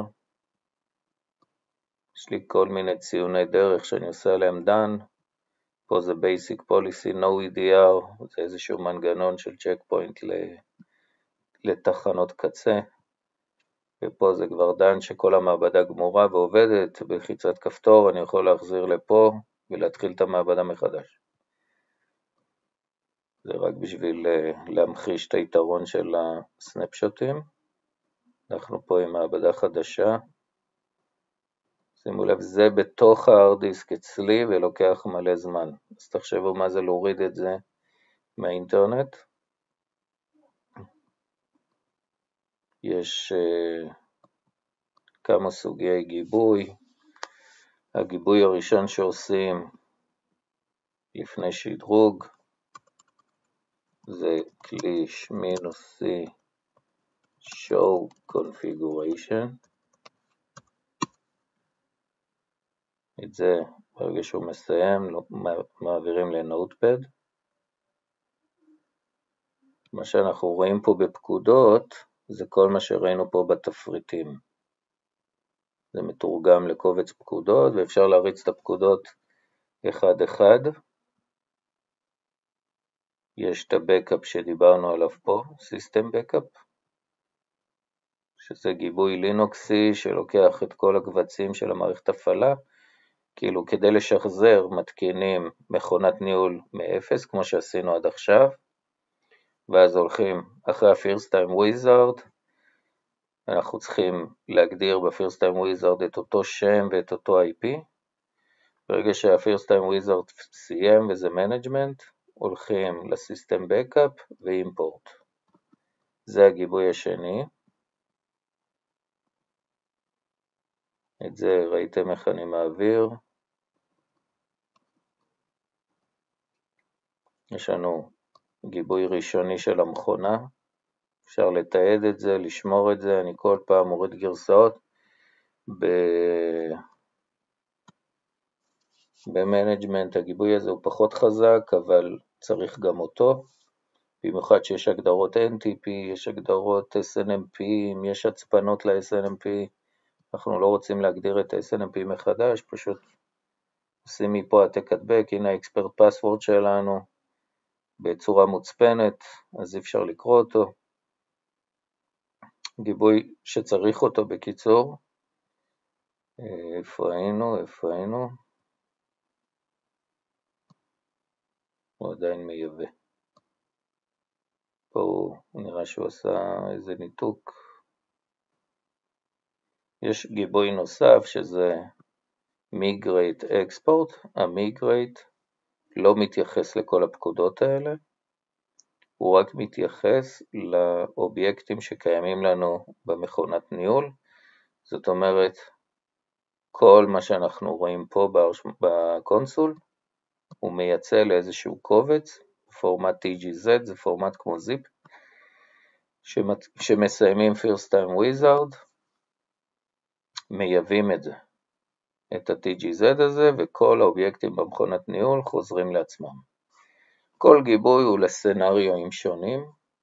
יש לי כל מיני ציוני דרך שאני עושה עליהם done, פה זה basic policy, no E D R, זה איזשהו מנגנון של צ'ק פוינט לתחנות קצה, ופה זה כבר done שכל המעבדה גמורה ועובדת, בלחיצת כפתור אני יכול להחזיר לפה ולהתחיל את המעבדה מחדש. זה רק בשביל להמחיש את היתרון של הסנאפשוטים. אנחנו פה עם מעבדה חדשה, שימו לב, זה בתוך ההארד דיסק אצלי ולוקח מלא זמן, אז תחשבו מה זה להוריד את זה מהאינטרנט. יש uh, כמה סוגי גיבוי. הגיבוי הראשון שעושים לפני שדרוג זה קליש מינוס C show configuration. את זה ברגע שהוא מסיים מעבירים לנוטפד. מה שאנחנו רואים פה בפקודות זה כל מה שראינו פה בתפריטים. זה מתורגם לקובץ פקודות ואפשר להריץ את הפקודות אחד אחד. יש את הבקאפ שדיברנו עליו פה, סיסטם בקאפ, שזה גיבוי לינוקסי שלוקח את כל הקבצים של המערכת הפעלה, כאילו כדי לשחזר מתקינים מכונת ניהול מאפס כמו שעשינו עד עכשיו, ואז הולכים אחרי ה-First Time Wizard, אנחנו צריכים להגדיר ב-First Time Wizard את אותו שם ואת אותו איי פי, ברגע שה-First Time Wizard סיים וזה Management, הולכים לסיסטם Backup ואימפורט. זה הגיבוי השני. את זה ראיתם איך אני מעביר. יש לנו גיבוי ראשוני של המכונה, אפשר לתעד את זה, לשמור את זה, אני כל פעם מוריד גרסאות. ב... במנג'מנט הגיבוי הזה הוא פחות חזק, אבל צריך גם אותו, במיוחד שיש הגדרות אן טי פי, יש הגדרות אס אן אם פי, אם יש הצפנות ל-אס אן אם פי, אנחנו לא רוצים להגדיר את ה-אס אן אם פי מחדש, פשוט עושים מפה העתק הדבק, הנה האקספרט פסוורד שלנו, בצורה מוצפנת, אז אי אפשר לקרוא אותו. גיבוי שצריך אותו בקיצור, איפה היינו? איפה היינו? הוא עדיין מייבא. פה הוא נראה שהוא עשה איזה ניתוק. יש גיבוי נוסף שזה migrate export. ה-migrate לא מתייחס לכל הפקודות האלה, הוא רק מתייחס לאובייקטים שקיימים לנו במכונת ניהול. זאת אומרת, כל מה שאנחנו רואים פה בקונסול, הוא מייצא לאיזשהו קובץ, פורמט טי ג'י זד, זה פורמט כמו זיפ, שמסיימים first time wizard, מייבים את זה, את ה-טי ג'י זד הזה, וכל האובייקטים במכונת ניהול חוזרים לעצמם. כל גיבוי הוא לסנריואים שונים,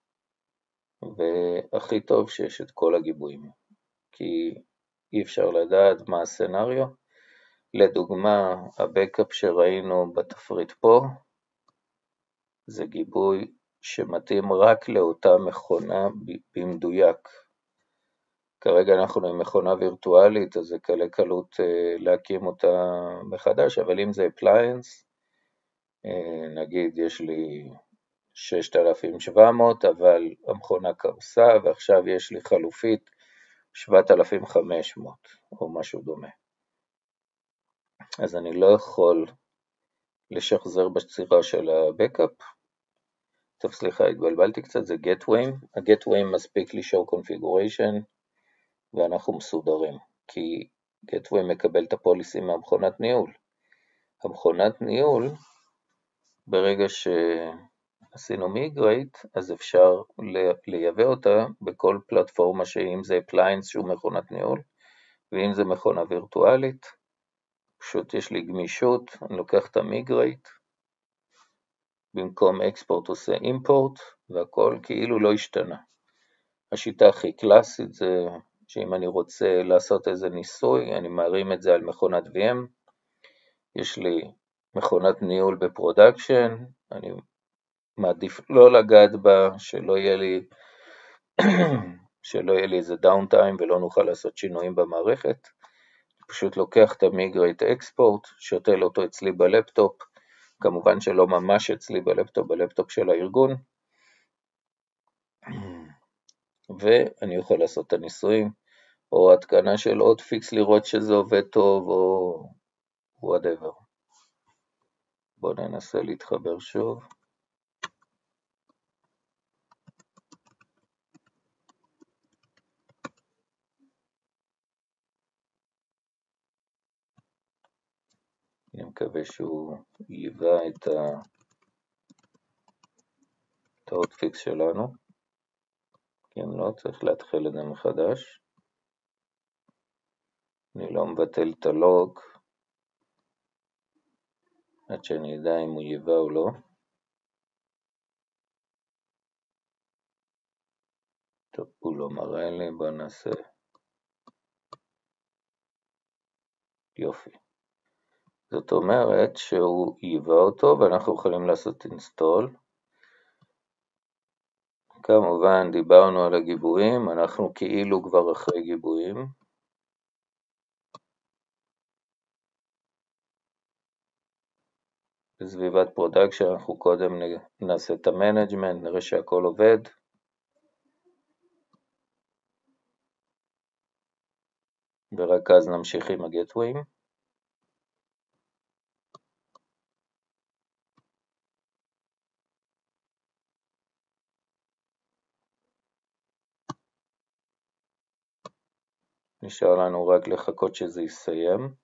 והכי טוב שיש את כל הגיבויים, כי אי אפשר לדעת מה הסנריו. לדוגמה, הבקאפ שראינו בתפריט פה, זה גיבוי שמתאים רק לאותה מכונה במדויק. כרגע אנחנו עם מכונה וירטואלית, אז זה קלה קלות להקים אותה מחדש, אבל אם זה appliance, נגיד יש לי ששת אלפים שבע מאות, אבל המכונה קרסה, ועכשיו יש לי חלופית שבעת אלפים וחמש מאות, או משהו דומה. אז אני לא יכול לשחזר בצורה של הבקאפ. טוב, סליחה, התבלבלתי קצת, זה gateway. ה-gateway מספיק לי show configuration, ואנחנו מסודרים, כי gateway מקבל את הפוליסים מהמכונת ניהול. המכונת ניהול, ברגע שעשינו migrate, אז אפשר לייבא אותה בכל פלטפורמה, שאם זה appliance שהוא מכונת ניהול, ואם זה מכונה וירטואלית, פשוט יש לי גמישות, אני לוקח את ה-migrate, במקום export עושה import, והכל כאילו לא השתנה. השיטה הכי קלאסית זה שאם אני רוצה לעשות איזה ניסוי, אני מרים את זה על מכונת וי אם, יש לי מכונת ניהול בפרודקשן, אני מעדיף לא לגעת בה, שלא יהיה לי, שלא יהיה לי איזה דאונטיים ולא נוכל לעשות שינויים במערכת, פשוט לוקח את המיגרייט אקספורט, שותל אותו אצלי בלפטופ, כמובן שלא ממש אצלי בלפטופ, בלפטופ של הארגון, ואני יכול לעשות את הניסויים, או התקנה של עוד פיקס לראות שזה עובד טוב, או whatever. בואו ננסה להתחבר שוב. אני מקווה שהוא ייבא את העוד פיקס שלנו, כי אם לא צריך להתחיל את זה מחדש. אני לא מבטל את הלוג, עד שאני אדע אם הוא ייבא או לא. טוב, הוא לא מראה לי, בוא נעשה. יופי. זאת אומרת שהוא ייבא אותו ואנחנו יכולים לעשות אינסטול. כמובן דיברנו על הגיבויים, אנחנו כאילו כבר אחרי גיבויים. בסביבת פרודקשן אנחנו קודם נעשה את המנג'מנט, נראה שהכל עובד. ורק אז נמשיך עם הגטוויים. נשאר לנו רק לחכות שזה יסיים.